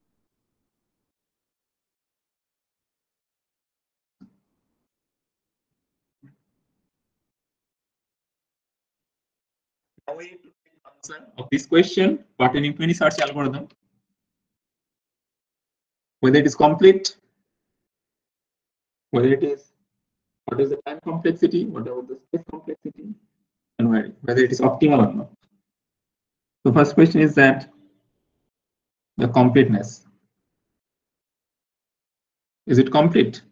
Now we need to take the answer of this question pertaining to any search algorithm, whether it is complete, whether it is, what is the time complexity, what about the space complexity, and whether it is optimal or not. The first question is that the completeness. Is it complete?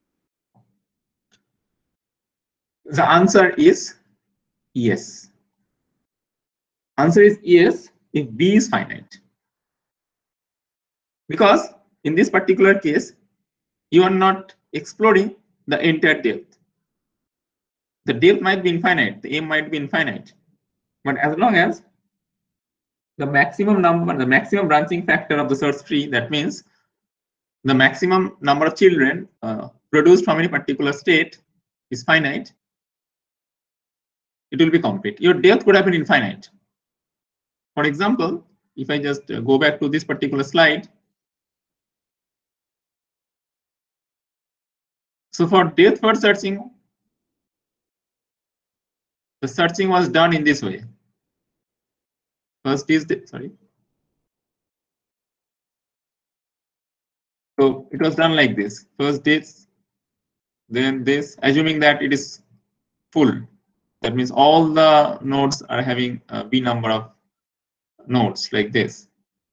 The answer is yes. Answer is yes if B is finite. Because in this particular case, you are not exploring the entire depth. The depth might be infinite, the M might be infinite. But as long as the maximum number, the maximum branching factor of the search tree, that means the maximum number of children produced from any particular state is finite, it will be complete. Your depth could have been infinite. For example, if I just go back to this particular slide. So for depth first searching, the searching was done in this way. First is the, sorry. So it was done like this. First this, then this, assuming that it is full. That means all the nodes are having a B number of nodes like this.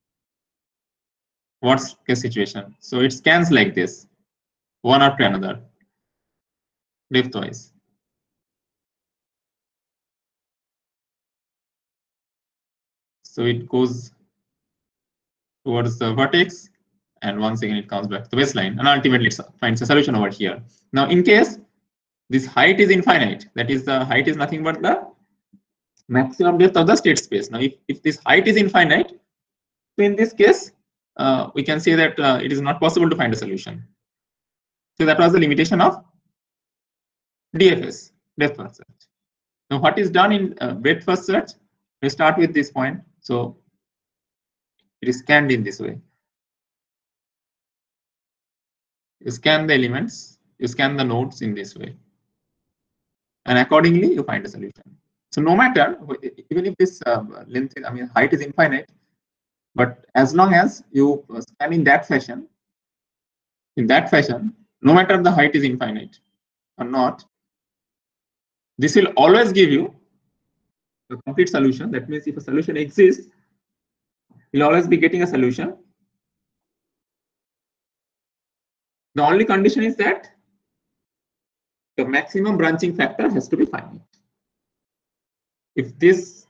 What's case situation? So it scans like this, one after another, depth-wise. So it goes towards the vertex, and once again it comes back to the baseline, and ultimately it finds a solution over here. Now, in case this height is infinite, that is, the height is nothing but the maximum depth of the state space. Now, if this height is infinite, so in this case, we can say that it is not possible to find a solution. So that was the limitation of DFS, depth first search. Now, what is done in breadth first search? We start with this point. So it is scanned in this way. You scan the elements, you scan the nodes in this way, and accordingly you find a solution. So no matter, even if this length, height is infinite, but as long as you scan in that fashion, no matter the height is infinite or not, this will always give you a complete solution. That means if a solution exists, you'll always be getting a solution. The only condition is that the maximum branching factor has to be finite. If this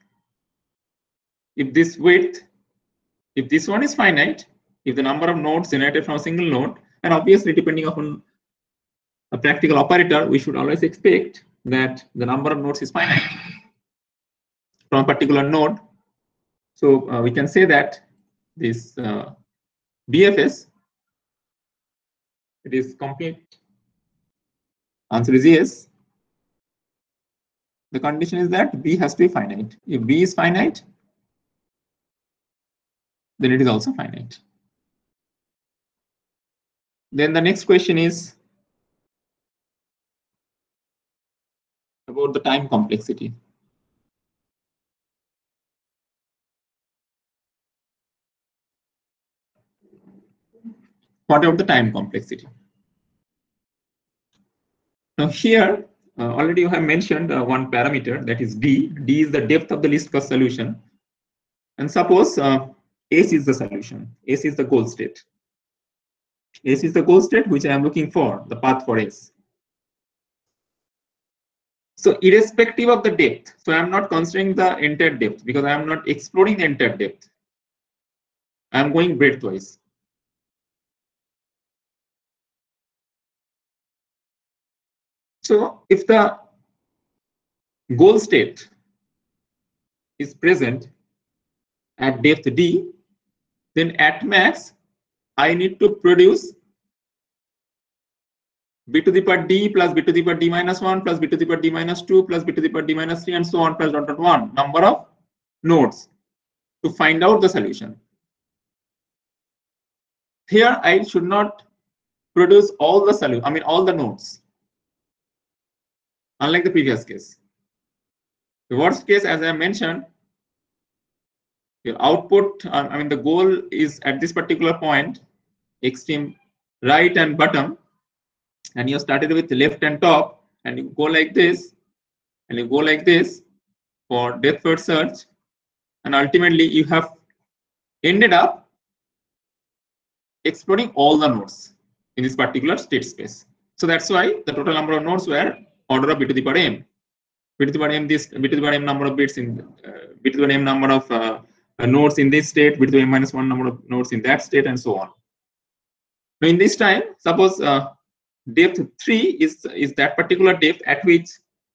width, if this one is finite, if the number of nodes generated from a single node, and obviously depending upon a practical operator, we should always expect that the number of nodes is finite from a particular node. So we can say that this BFS, it is complete. Answer is yes. The condition is that B has to be finite. If B is finite, then it is also finite. Then the next question is about the time complexity. What about the time complexity? Now here, already you have mentioned one parameter, that is D. D is the depth of the least cost solution. And suppose S is the solution. S is the goal state. S is the goal state which I am looking for, the path for S. So irrespective of the depth, so I am not considering the entire depth because I am not exploring the entire depth. I am going breadth-wise. So if the goal state is present at depth D, then at max, I need to produce b to the power d plus b to the power d minus 1 plus b to the power d minus 2 plus b to the power d minus 3 and so on plus dot dot 1 number of nodes to find out the solution. Here I should not produce all the solution, all the nodes, unlike the previous case. The worst case, as I mentioned, your output, the goal is at this particular point, extreme right and bottom, and you started with left and top, and you go like this, and you go like this for depth first search, and ultimately you have ended up exploring all the nodes in this particular state space. So that's why the total number of nodes were order of b to the power m. B to the power m, this b to the power m number of bits in b to the power m number of nodes in this state, b to the m minus 1 number of nodes in that state, and so on. Now in this time, suppose depth 3 is that particular depth at which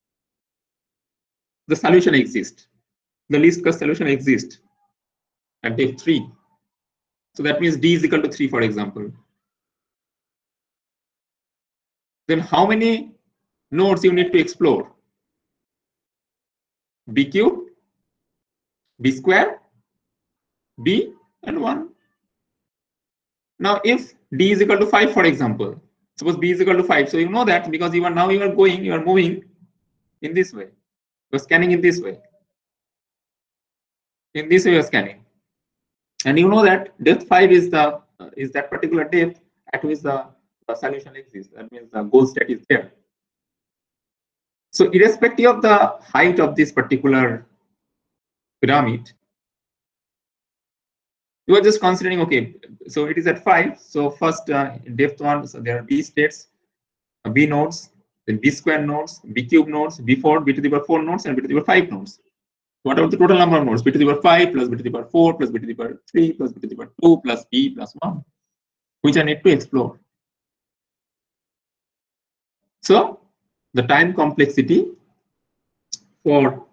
the solution exists. The least cost solution exists at depth 3. So that means d is equal to 3, for example. Then how many nodes you need to explore? B cube, B square, B and 1. Now, if D is equal to 5, for example, suppose B is equal to 5. So you know that because you are moving in this way. You're scanning in this way. In this way, you're scanning. And you know that depth 5 is that particular depth at which the solution exists. That means the goal state is there. So irrespective of the height of this particular pyramid, you are just considering, okay, so it is at 5. So first depth 1, so there are B states, B nodes, then B square nodes, B cube nodes, B4, B to the power 4 nodes, and B to the power 5 nodes. What are the total number of nodes? B to the power 5 plus B to the power 4 plus B to the power 3 plus B to the power 2 plus B plus 1, which I need to explore. So the time complexity for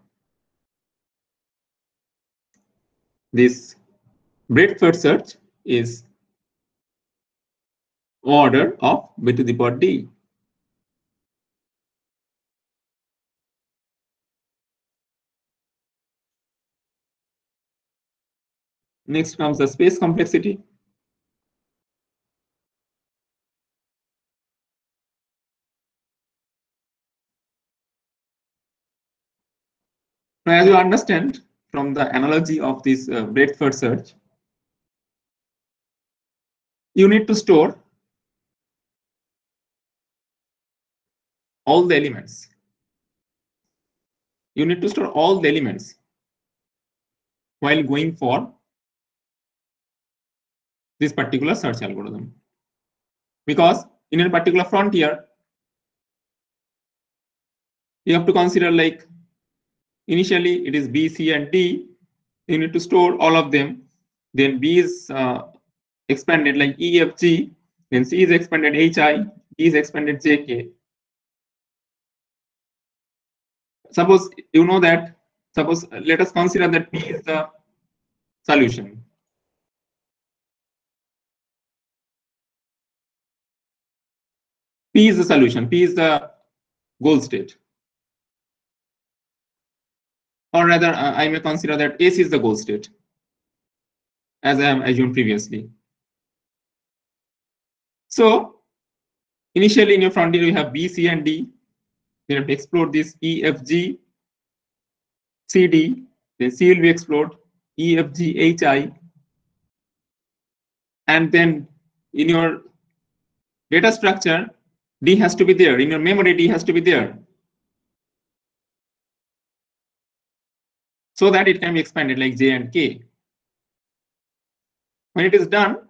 this breadth first search is order of B to the power D. Next comes the space complexity. Now, as you understand from the analogy of this breadth first search, you need to store all the elements. You need to store all the elements while going for this particular search algorithm. Because in a particular frontier, you have to consider, like, initially it is B, C, and D. You need to store all of them. Then B is expanded like E, F, G. Then C is expanded H, I. D is expanded J, K. Suppose you know that. Suppose let us consider that P is the solution. P is the solution. P is the goal state. Or rather, I may consider that S is the goal state, as I have assumed previously. So initially in your frontier, you have B, C, and D. You have to explore this E, F, G, C, D. Then C will be explored, E, F, G, H, I. And then in your data structure, D has to be there. In your memory, D has to be there, so that it can be expanded like J and K. When it is done,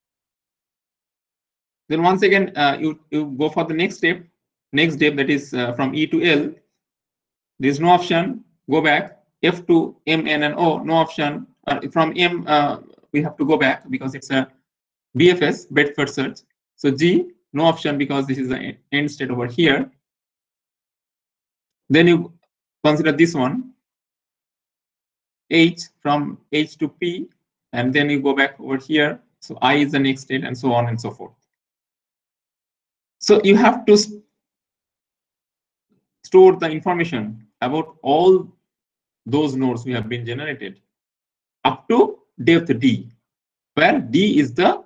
then once again you go for the next step that is from E to L. There is no option, go back. F to M, N, and O, no option. From M we have to go back because it's a BFS, breadth first search. So G, no option because this is the end state over here. Then you consider this one, H, from H to P, and then you go back over here. So I is the next state, and so on and so forth. So you have to store the information about all those nodes we have been generated up to depth D, where D is the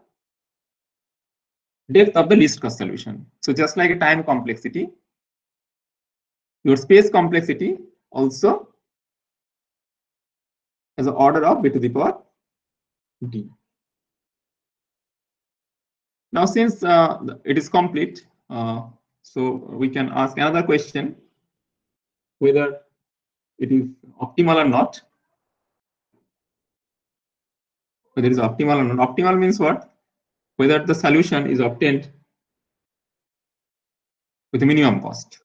depth of the least cost solution. So just like a time complexity, your space complexity also has an order of B to the power D. Now, since it is complete, so we can ask another question, whether it is optimal or not. Whether it is optimal or not. Optimal means what? Whether the solution is obtained with a minimum cost.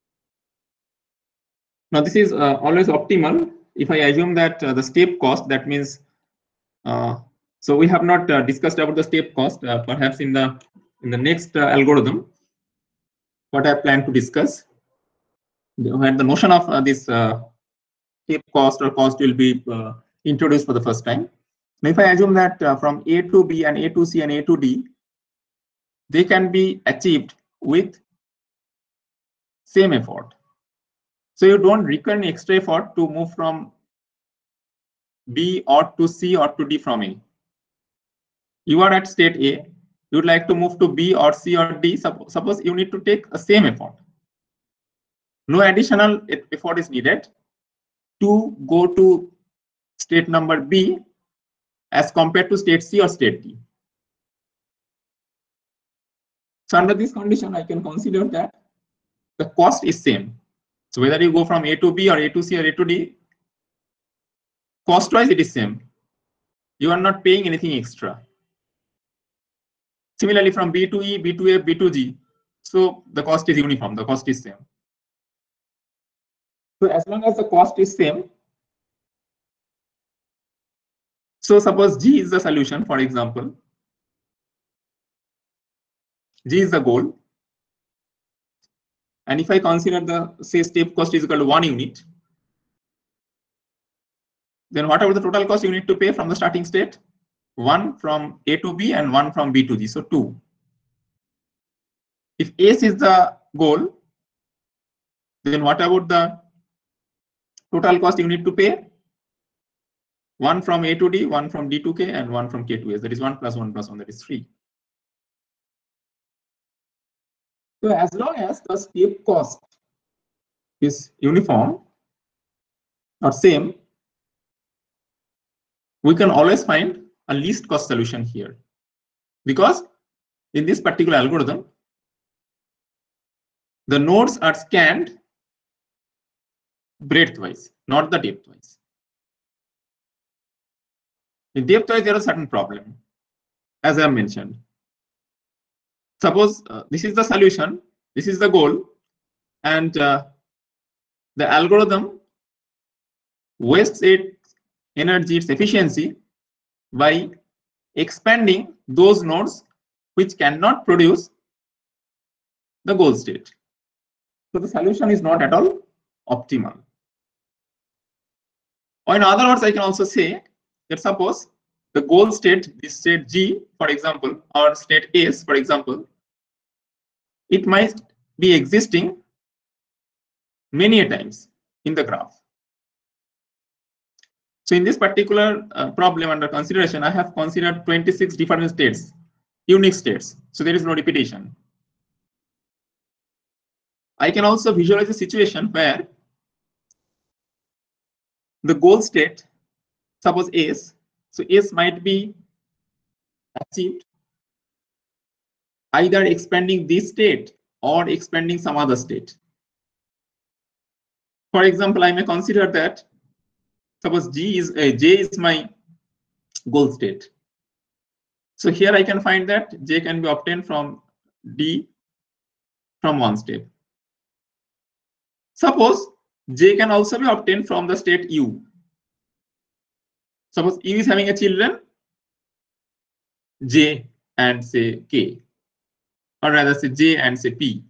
Now, this is always optimal if I assume that the step cost, that means, so we have not discussed about the step cost. Perhaps in the next algorithm, what I plan to discuss, when the notion of this step cost or cost will be introduced for the first time. Now, if I assume that from A to B and A to C and A to D, they can be achieved with same effort. So you don't require any extra effort to move from B or to C or to D from A. You are at state A, you would like to move to B or C or D. Suppose you need to take the same effort. No additional effort is needed to go to state number B as compared to state C or state D. So under this condition, I can consider that the cost is same. So whether you go from A to B or A to C or A to D, cost-wise it is same. You are not paying anything extra. Similarly, from B to E, B to F, B to G, so the cost is uniform, the cost is same. So as long as the cost is same, so suppose G is the solution, for example, G is the goal. And if I consider the, say, step cost is equal to 1 unit, then whatever the total cost you need to pay from the starting state, 1 from A to B and 1 from B to G, so 2. If S is the goal, then what about the total cost you need to pay? 1 from A to D, 1 from D to K, and 1 from K to S. That is 1 plus 1 plus 1, that is 3. So as long as the step cost is uniform or same, we can always find a least cost solution here. Because in this particular algorithm, the nodes are scanned breadth-wise, not the depth-wise. In depth-wise, there is a certain problem, as I mentioned. Suppose this is the solution, this is the goal, and the algorithm wastes its energy, its efficiency, by expanding those nodes which cannot produce the goal state. So the solution is not at all optimal. Or in other words, I can also say that suppose the goal state, this state G, for example, or state S, for example, it might be existing many times in the graph. So in this particular problem under consideration, I have considered 26 different states, unique states. So there is no repetition. I can also visualize a situation where the goal state, suppose S, so S might be achieved either expanding this state or expanding some other state. For example, I may consider that suppose J is my goal state. So here I can find that J can be obtained from D from one step. Suppose J can also be obtained from the state U. Suppose U is having a children J and say K, or rather say J and say P.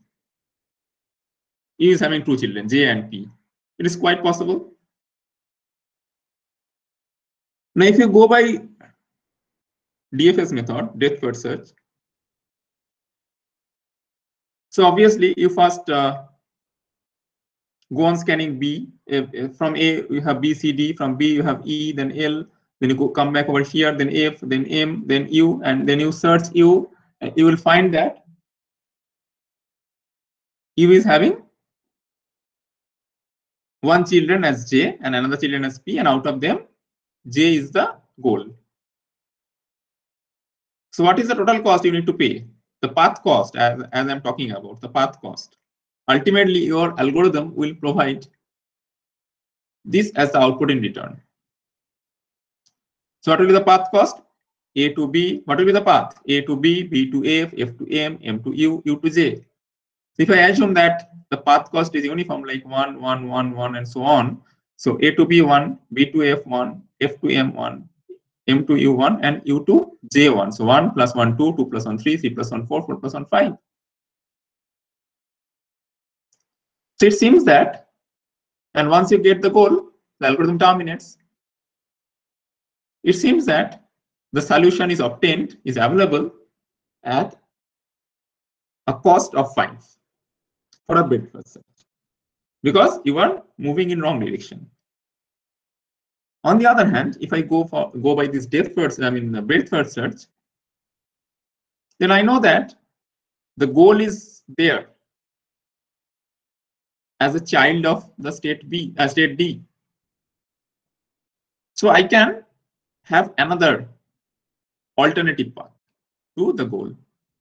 U is having two children, J and P. It is quite possible. Now, if you go by DFS method, depth first search, so obviously you first go on scanning B. From A you have B, C, D. From B you have E, then L. Then you come back over here, then F, then M, then U, and then you search U, and you will find that U is having one children as J and another children as P, and out of them J is the goal. So what is the total cost you need to pay? The path cost, as I'm talking about, the path cost. Ultimately, your algorithm will provide this as the output in return. So what will be the path cost? A to B. What will be the path? A to B, B to F, F to M, M to U, U to J. So if I assume that the path cost is uniform, like 1, 1, 1, 1, and so on. So A to B 1, B to F 1, F to M 1, M to U 1, and U to J 1. So 1 plus 1 2, 2 plus 1 3, 3 plus 1 4, 4 plus 1 5. So it seems that, and once you get the goal, the algorithm terminates. It seems that the solution is obtained, is available at a cost of 5 for a bit first search, because you are moving in wrong direction. On the other hand, if I go by this depth first, I mean the breadth first search, then I know that the goal is there as a child of the state B, state D. So I can have another alternative path to the goal.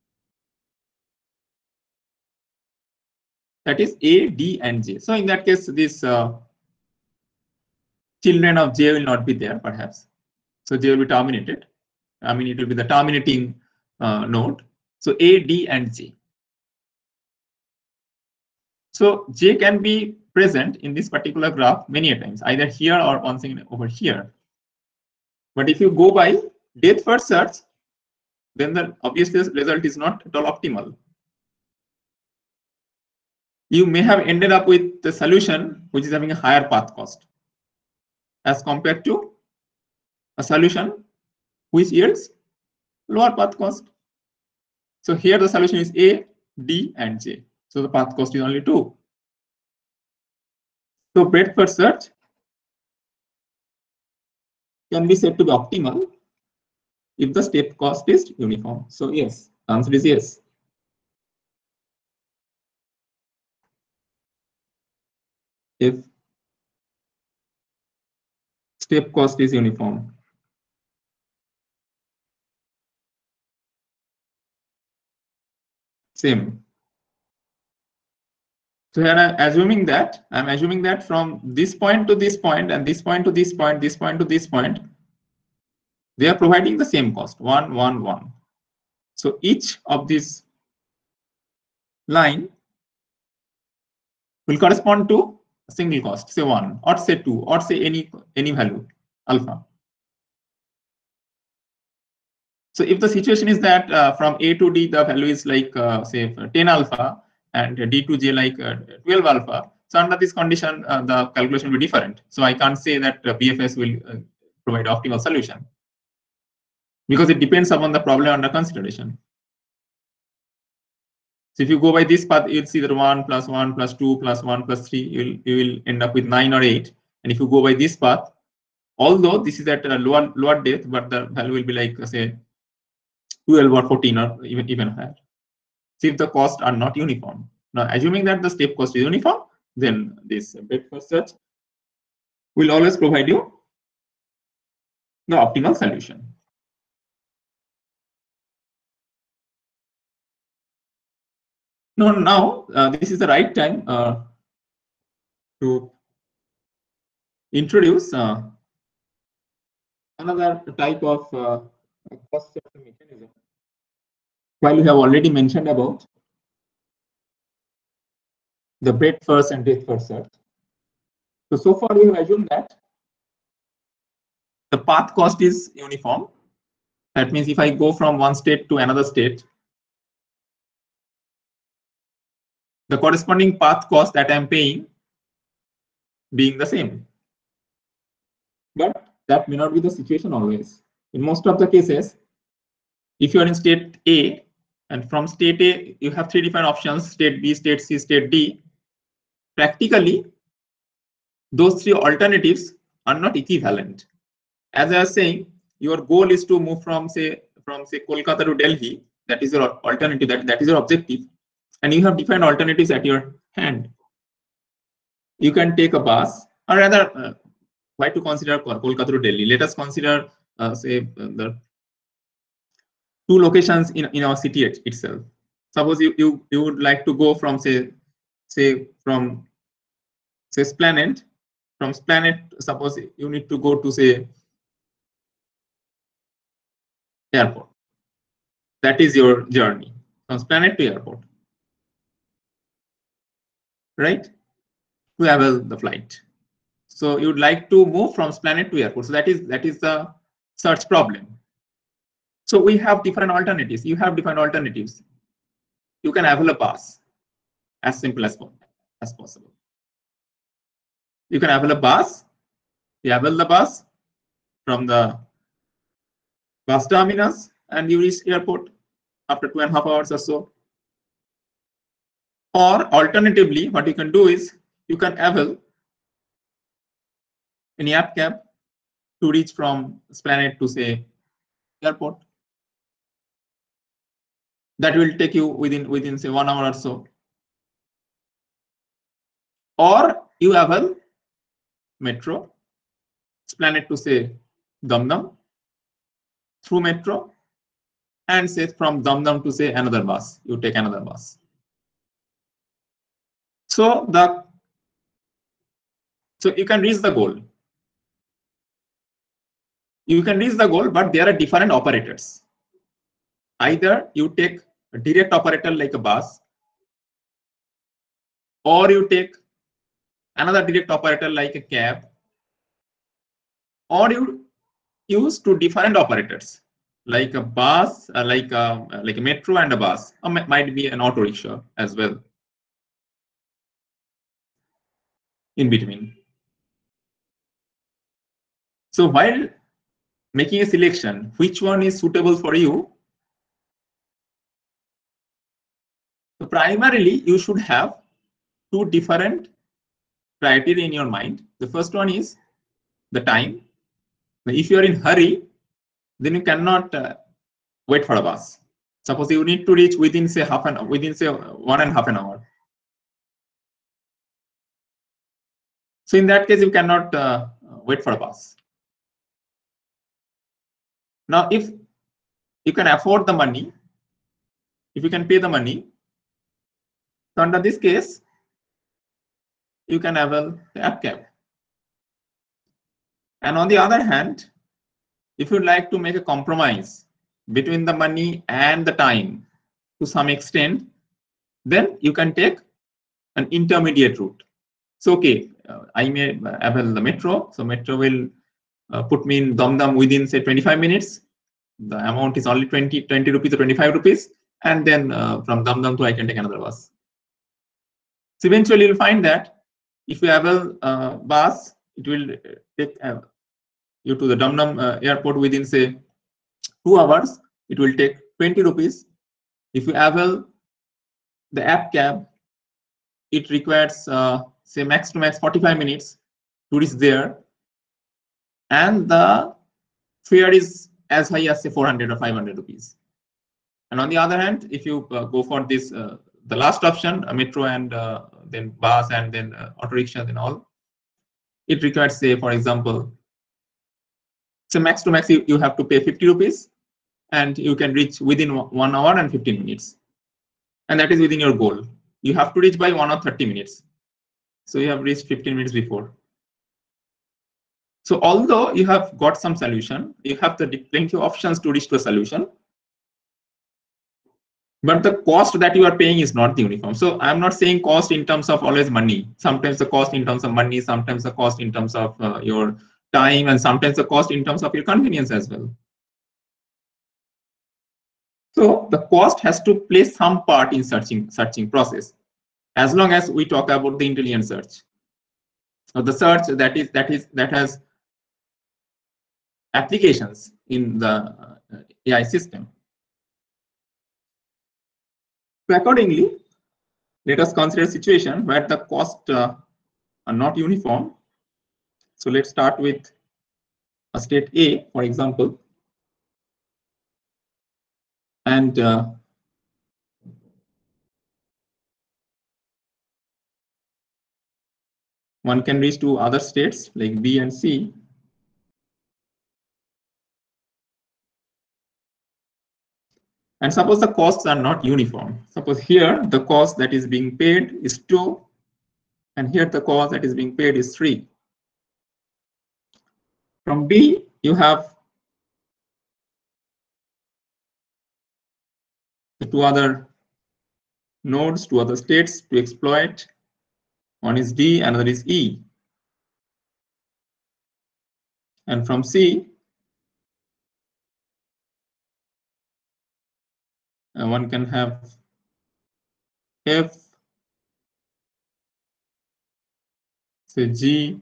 That is A, D, and J. So in that case, this children of J will not be there, perhaps. So J will be terminated. I mean, it will be the terminating node. So A, D, and J. So J can be present in this particular graph many a times, either here or one thing over here. But if you go by depth first search, then the obviously result is not at all optimal. You may have ended up with the solution which is having a higher path cost as compared to a solution which yields lower path cost. So here the solution is A, D, and J. So the path cost is only 2. So breadth first search can be said to be optimal if the step cost is uniform. So yes, the answer is yes. If step cost is uniform. Same. So here I'm assuming that from this point to this point and this point to this point, this point to this point, they are providing the same cost, 1, 1, 1. So each of these line will correspond to a single cost, say 1, or say 2, or say any value, alpha. So if the situation is that from A to D, the value is like, say, 10 alpha, and D to J like 12 alpha. So under this condition, the calculation will be different. So I can't say that BFS will provide optimal solution, because it depends upon the problem under consideration. So if you go by this path, you'll see that 1 plus 1 plus 2 plus 1 plus 3, you will end up with 9 or 8. And if you go by this path, although this is at a lower depth, but the value will be like, say, 12 or 14 or even higher. So if the costs are not uniform. Now, assuming that the step cost is uniform, then this breadth first search will always provide you the optimal solution. Now this is the right time to introduce another type of cost mechanism. While we have already mentioned about the breadth first and depth first search. So far we have assumed that the path cost is uniform. That means if I go from one state to another state, the corresponding path cost that I'm paying being the same. But that may not be the situation always. In most of the cases, if you are in state A, and from state A, you have 3 different options, state B, state C, state D. Practically, those 3 alternatives are not equivalent. As I was saying, your goal is to move from say Kolkata to Delhi. That is your alternative, that is your objective. And you have different alternatives at your hand. You can take a bus, or rather, why to consider Kolkata to Delhi? Let us consider, say, the 2 locations in our city itself. Suppose you would like to go from say Esplanade. From Esplanade, suppose you need to go to say airport. That is your journey from Esplanade to airport, right? To have the flight. So you would like to move from Esplanade to airport. So that is the search problem. So we have different alternatives. You have different alternatives. You can avail a bus, as simple as possible. You can avail a bus. You avail the bus from the bus terminus, and you reach airport after 2.5 hours or so. Or alternatively, what you can do is you can avail any app cab to reach from Esplanade to say airport. That will take you within say 1 hour or so. Or you have a metro, Esplanade to say Damdam, through metro, and say from Damdam to say another bus. You take another bus. So you can reach the goal. You can reach the goal, but there are different operators. Either you take a direct operator like a bus, or you take another direct operator like a cab, or you use two different operators like a bus, like a metro and a bus, or might be an auto rickshaw as well in between. So while making a selection, which one is suitable for you? So primarily, you should have two different criteria in your mind. The first one is the time. If you are in hurry, then you cannot wait for a bus. Suppose you need to reach within say 1.5 hours. So in that case, you cannot wait for a bus. Now, if you can afford the money, if you can pay the money, so under this case, you can avail the app cab. And on the other hand, if you'd like to make a compromise between the money and the time to some extent, then you can take an intermediate route. So, okay, I may avail the metro. So metro will put me in Damdam within say 25 minutes. The amount is only 20 rupees or 25 rupees. And then from Damdam to I can take another bus. So eventually you'll find that if you avail bus, it will take you to the Damdam airport within say 2 hours. It will take 20 rupees. If you avail the app cab, it requires say max to max 45 minutes to reach there, and the fare is as high as say 400 or 500 rupees. And on the other hand, if you go for this the last option, a metro and then bus and then auto rickshaws and all, it requires say for example, so max to max you have to pay 50 rupees and you can reach within 1 hour and 15 minutes, and that is within your goal. You have to reach by 1 or 30 minutes. So you have reached 15 minutes before. So although you have got some solution, you have the plenty of options to reach to a solution, but the cost that you are paying is not uniform. So I'm not saying cost in terms of always money. Sometimes the cost in terms of money, sometimes the cost in terms of your time, and sometimes the cost in terms of your convenience as well. So the cost has to play some part in searching process, as long as we talk about the intelligent search. So the search that has applications in the AI system. So accordingly, let us consider a situation where the costs are not uniform. So let's start with a state A, for example, and one can reach to other states like B and C. And suppose the costs are not uniform. Suppose here the cost that is being paid is 2, and here the cost that is being paid is 3. From B, you have the 2 other nodes, 2 other states to exploit. One is D, another is E. And from C, one can have F, say G,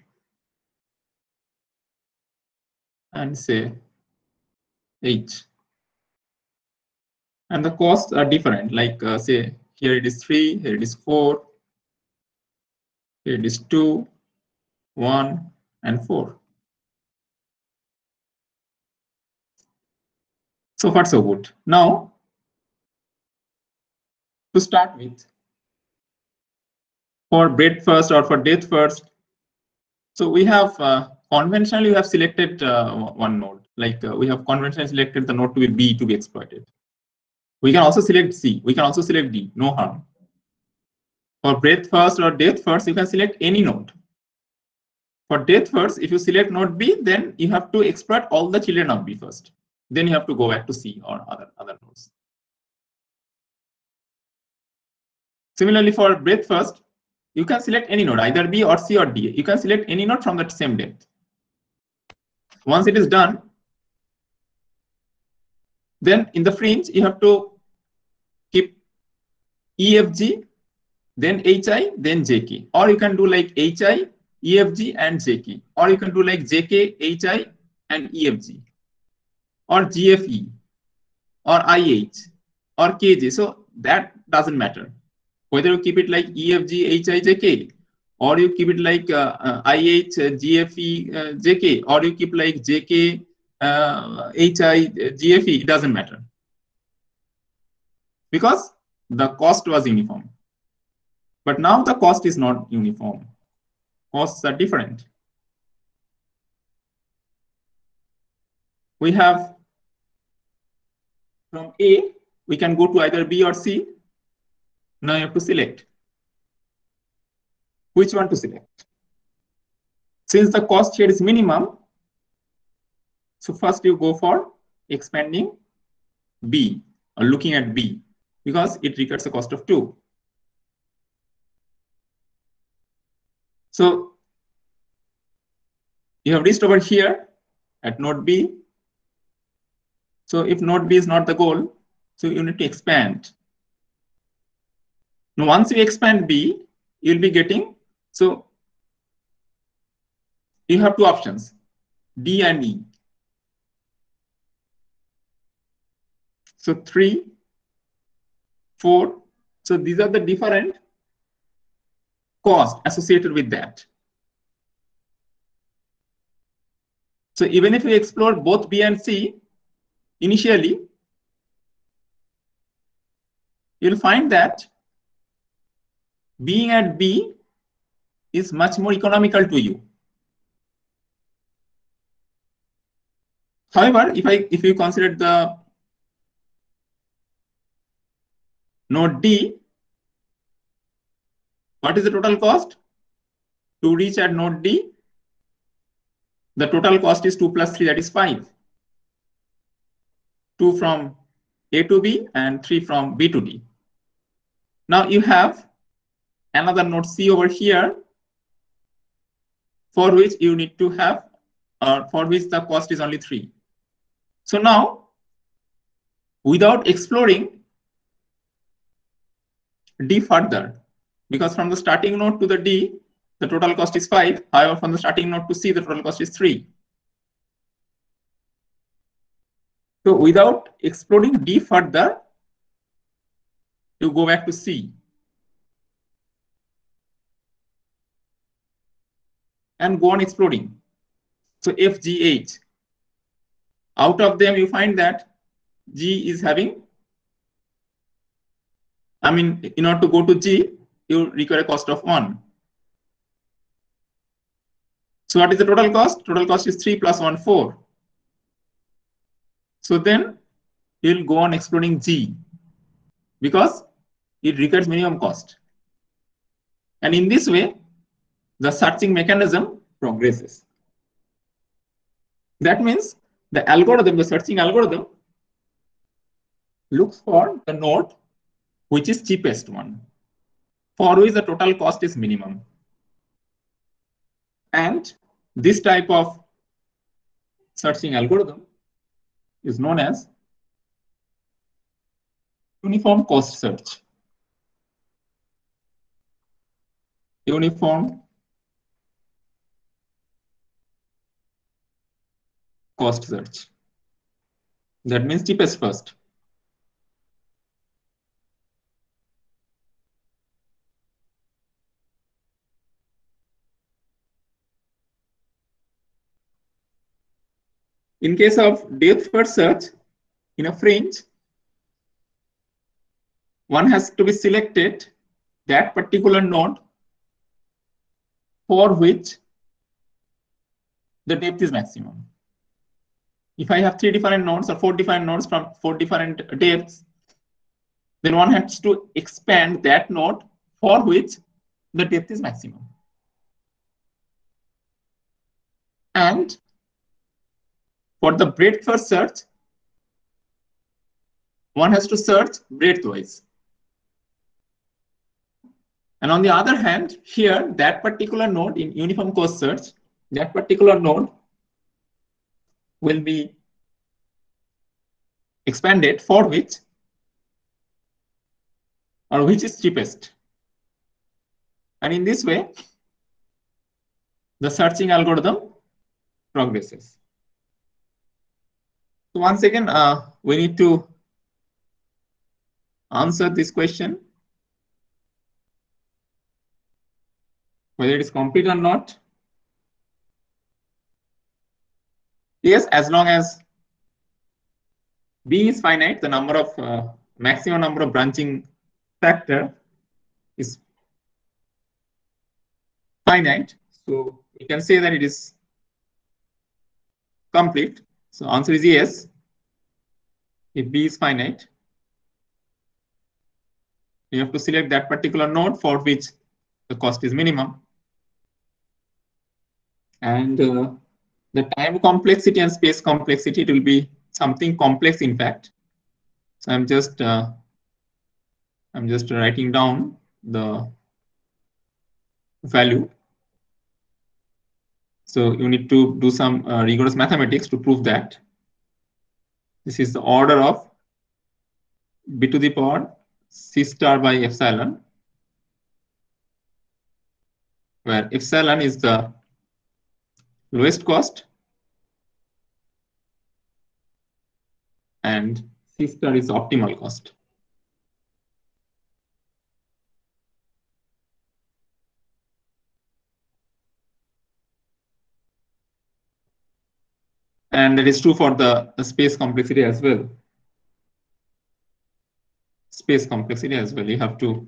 and say H. And the costs are different, like say here it is 3, here it is 4, here it is 2, 1, and 4. So far so good. Now, to start with, for breadth first or for depth first, so we have conventionally we have selected one node. Like we have conventionally selected the node to be B to be exploited. We can also select C. We can also select D. No harm. For breadth first or depth first, you can select any node. For depth first, if you select node B, then you have to exploit all the children of B first. Then you have to go back to C or other nodes. Similarly, for breadth first, you can select any node, either B or C or D. You can select any node from that same depth. Once it is done, then in the fringe, you have to keep EFG, then HI, then JK. Or you can do like HI, EFG, and JK. Or you can do like JK, HI, and EFG. Or GFE, or IH, or KJ. So that doesn't matter. Whether you keep it like EFG, HI, JK, or you keep it like IH, GFE, JK, or you keep like JK, HI, GFE, it doesn't matter. Because the cost was uniform. But now the cost is not uniform. Costs are different. We have from A, we can go to either B or C. Now you have to select. Which one to select? Since the cost here is minimum, so first you go for expanding B or looking at B because it requires a cost of 2. So you have reached over here at node B. So if node B is not the goal, so you need to expand. Now once you expand B, you'll be getting, so you have two options, D and E. So 3, 4. So these are the different costs associated with that. So even if we explore both B and C, initially, you'll find that being at B is much more economical to you. However, if you consider the node D, what is the total cost? To reach at node D, the total cost is 2 plus 3, that is 5. 2 from A to B and 3 from B to D. Now you have another node C over here for which you need to have, for which the cost is only 3. So now, without exploring D further, because from the starting node to the D, the total cost is 5. However, from the starting node to C, the total cost is 3. So without exploring D further, you go back to C. And go on exploring. So F, G, H. Out of them, you find that G is having, I mean, in order to go to G, you require a cost of 1. So what is the total cost? Total cost is 3 plus 1, 4. So then you'll go on exploring G because it requires minimum cost. And in this way, the searching mechanism progresses. That means the algorithm, the searching algorithm, looks for the node which is cheapest one, for which the total cost is minimum. And this type of searching algorithm is known as uniform cost search. Uniform cost search. That means cheapest first. In case of depth first search, in a fringe, one has to be selected that particular node for which the depth is maximum. If I have 3 different nodes or 4 different nodes from 4 different depths, then one has to expand that node for which the depth is maximum. And for the breadth first search, one has to search breadth-wise. And on the other hand, here, that particular node in uniform cost search, that particular node will be expanded for which, or which is cheapest. And in this way, the searching algorithm progresses. So once again, we need to answer this question, whether it is complete or not. Yes, as long as B is finite, the number of maximum number of branching factor is finite. So we can say that it is complete. So answer is yes, if B is finite. You have to select that particular node for which the cost is minimum. And the time complexity and space complexity, it will be something complex, in fact. So I'm just writing down the value. So you need to do some rigorous mathematics to prove that. This is the order of b to the power c star by epsilon, where epsilon is the lowest cost and c star is optimal cost. And that is true for the space complexity as well. Space complexity as well. You have to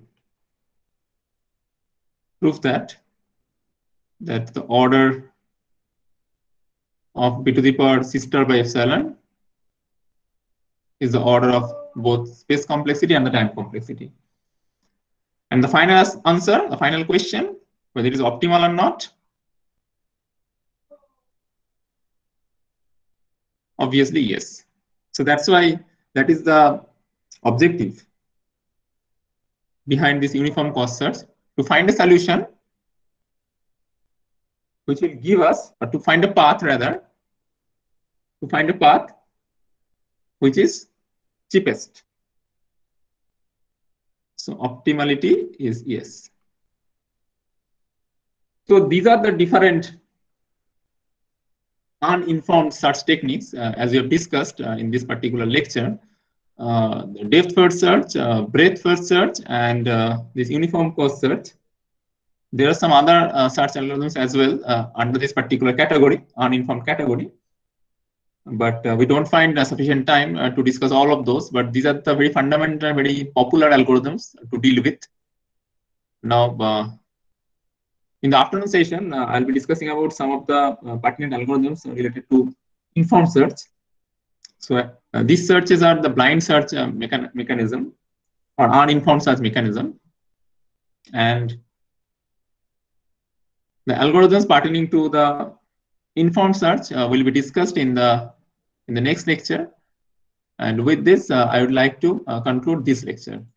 prove that the order of b to the power c star by epsilon is the order of both space complexity and the time complexity. And the final answer, the final question, whether it is optimal or not, obviously yes. So that's why that is the objective behind this uniform cost search, to find a solution which will give us, or to find a path rather, to find a path which is cheapest. So optimality is yes. So these are the different uninformed search techniques as we have discussed in this particular lecture. Depth first search, breadth first search, and this uniform cost search. There are some other search algorithms as well under this particular category, uninformed category. But we don't find sufficient time to discuss all of those. But these are the very fundamental, very popular algorithms to deal with. Now, in the afternoon session, I'll be discussing about some of the pertinent algorithms related to informed search. So these searches are the blind search mechanism or uninformed search mechanism. And the algorithms pertaining to the informed search will be discussed in the next lecture. And with this, I would like to conclude this lecture.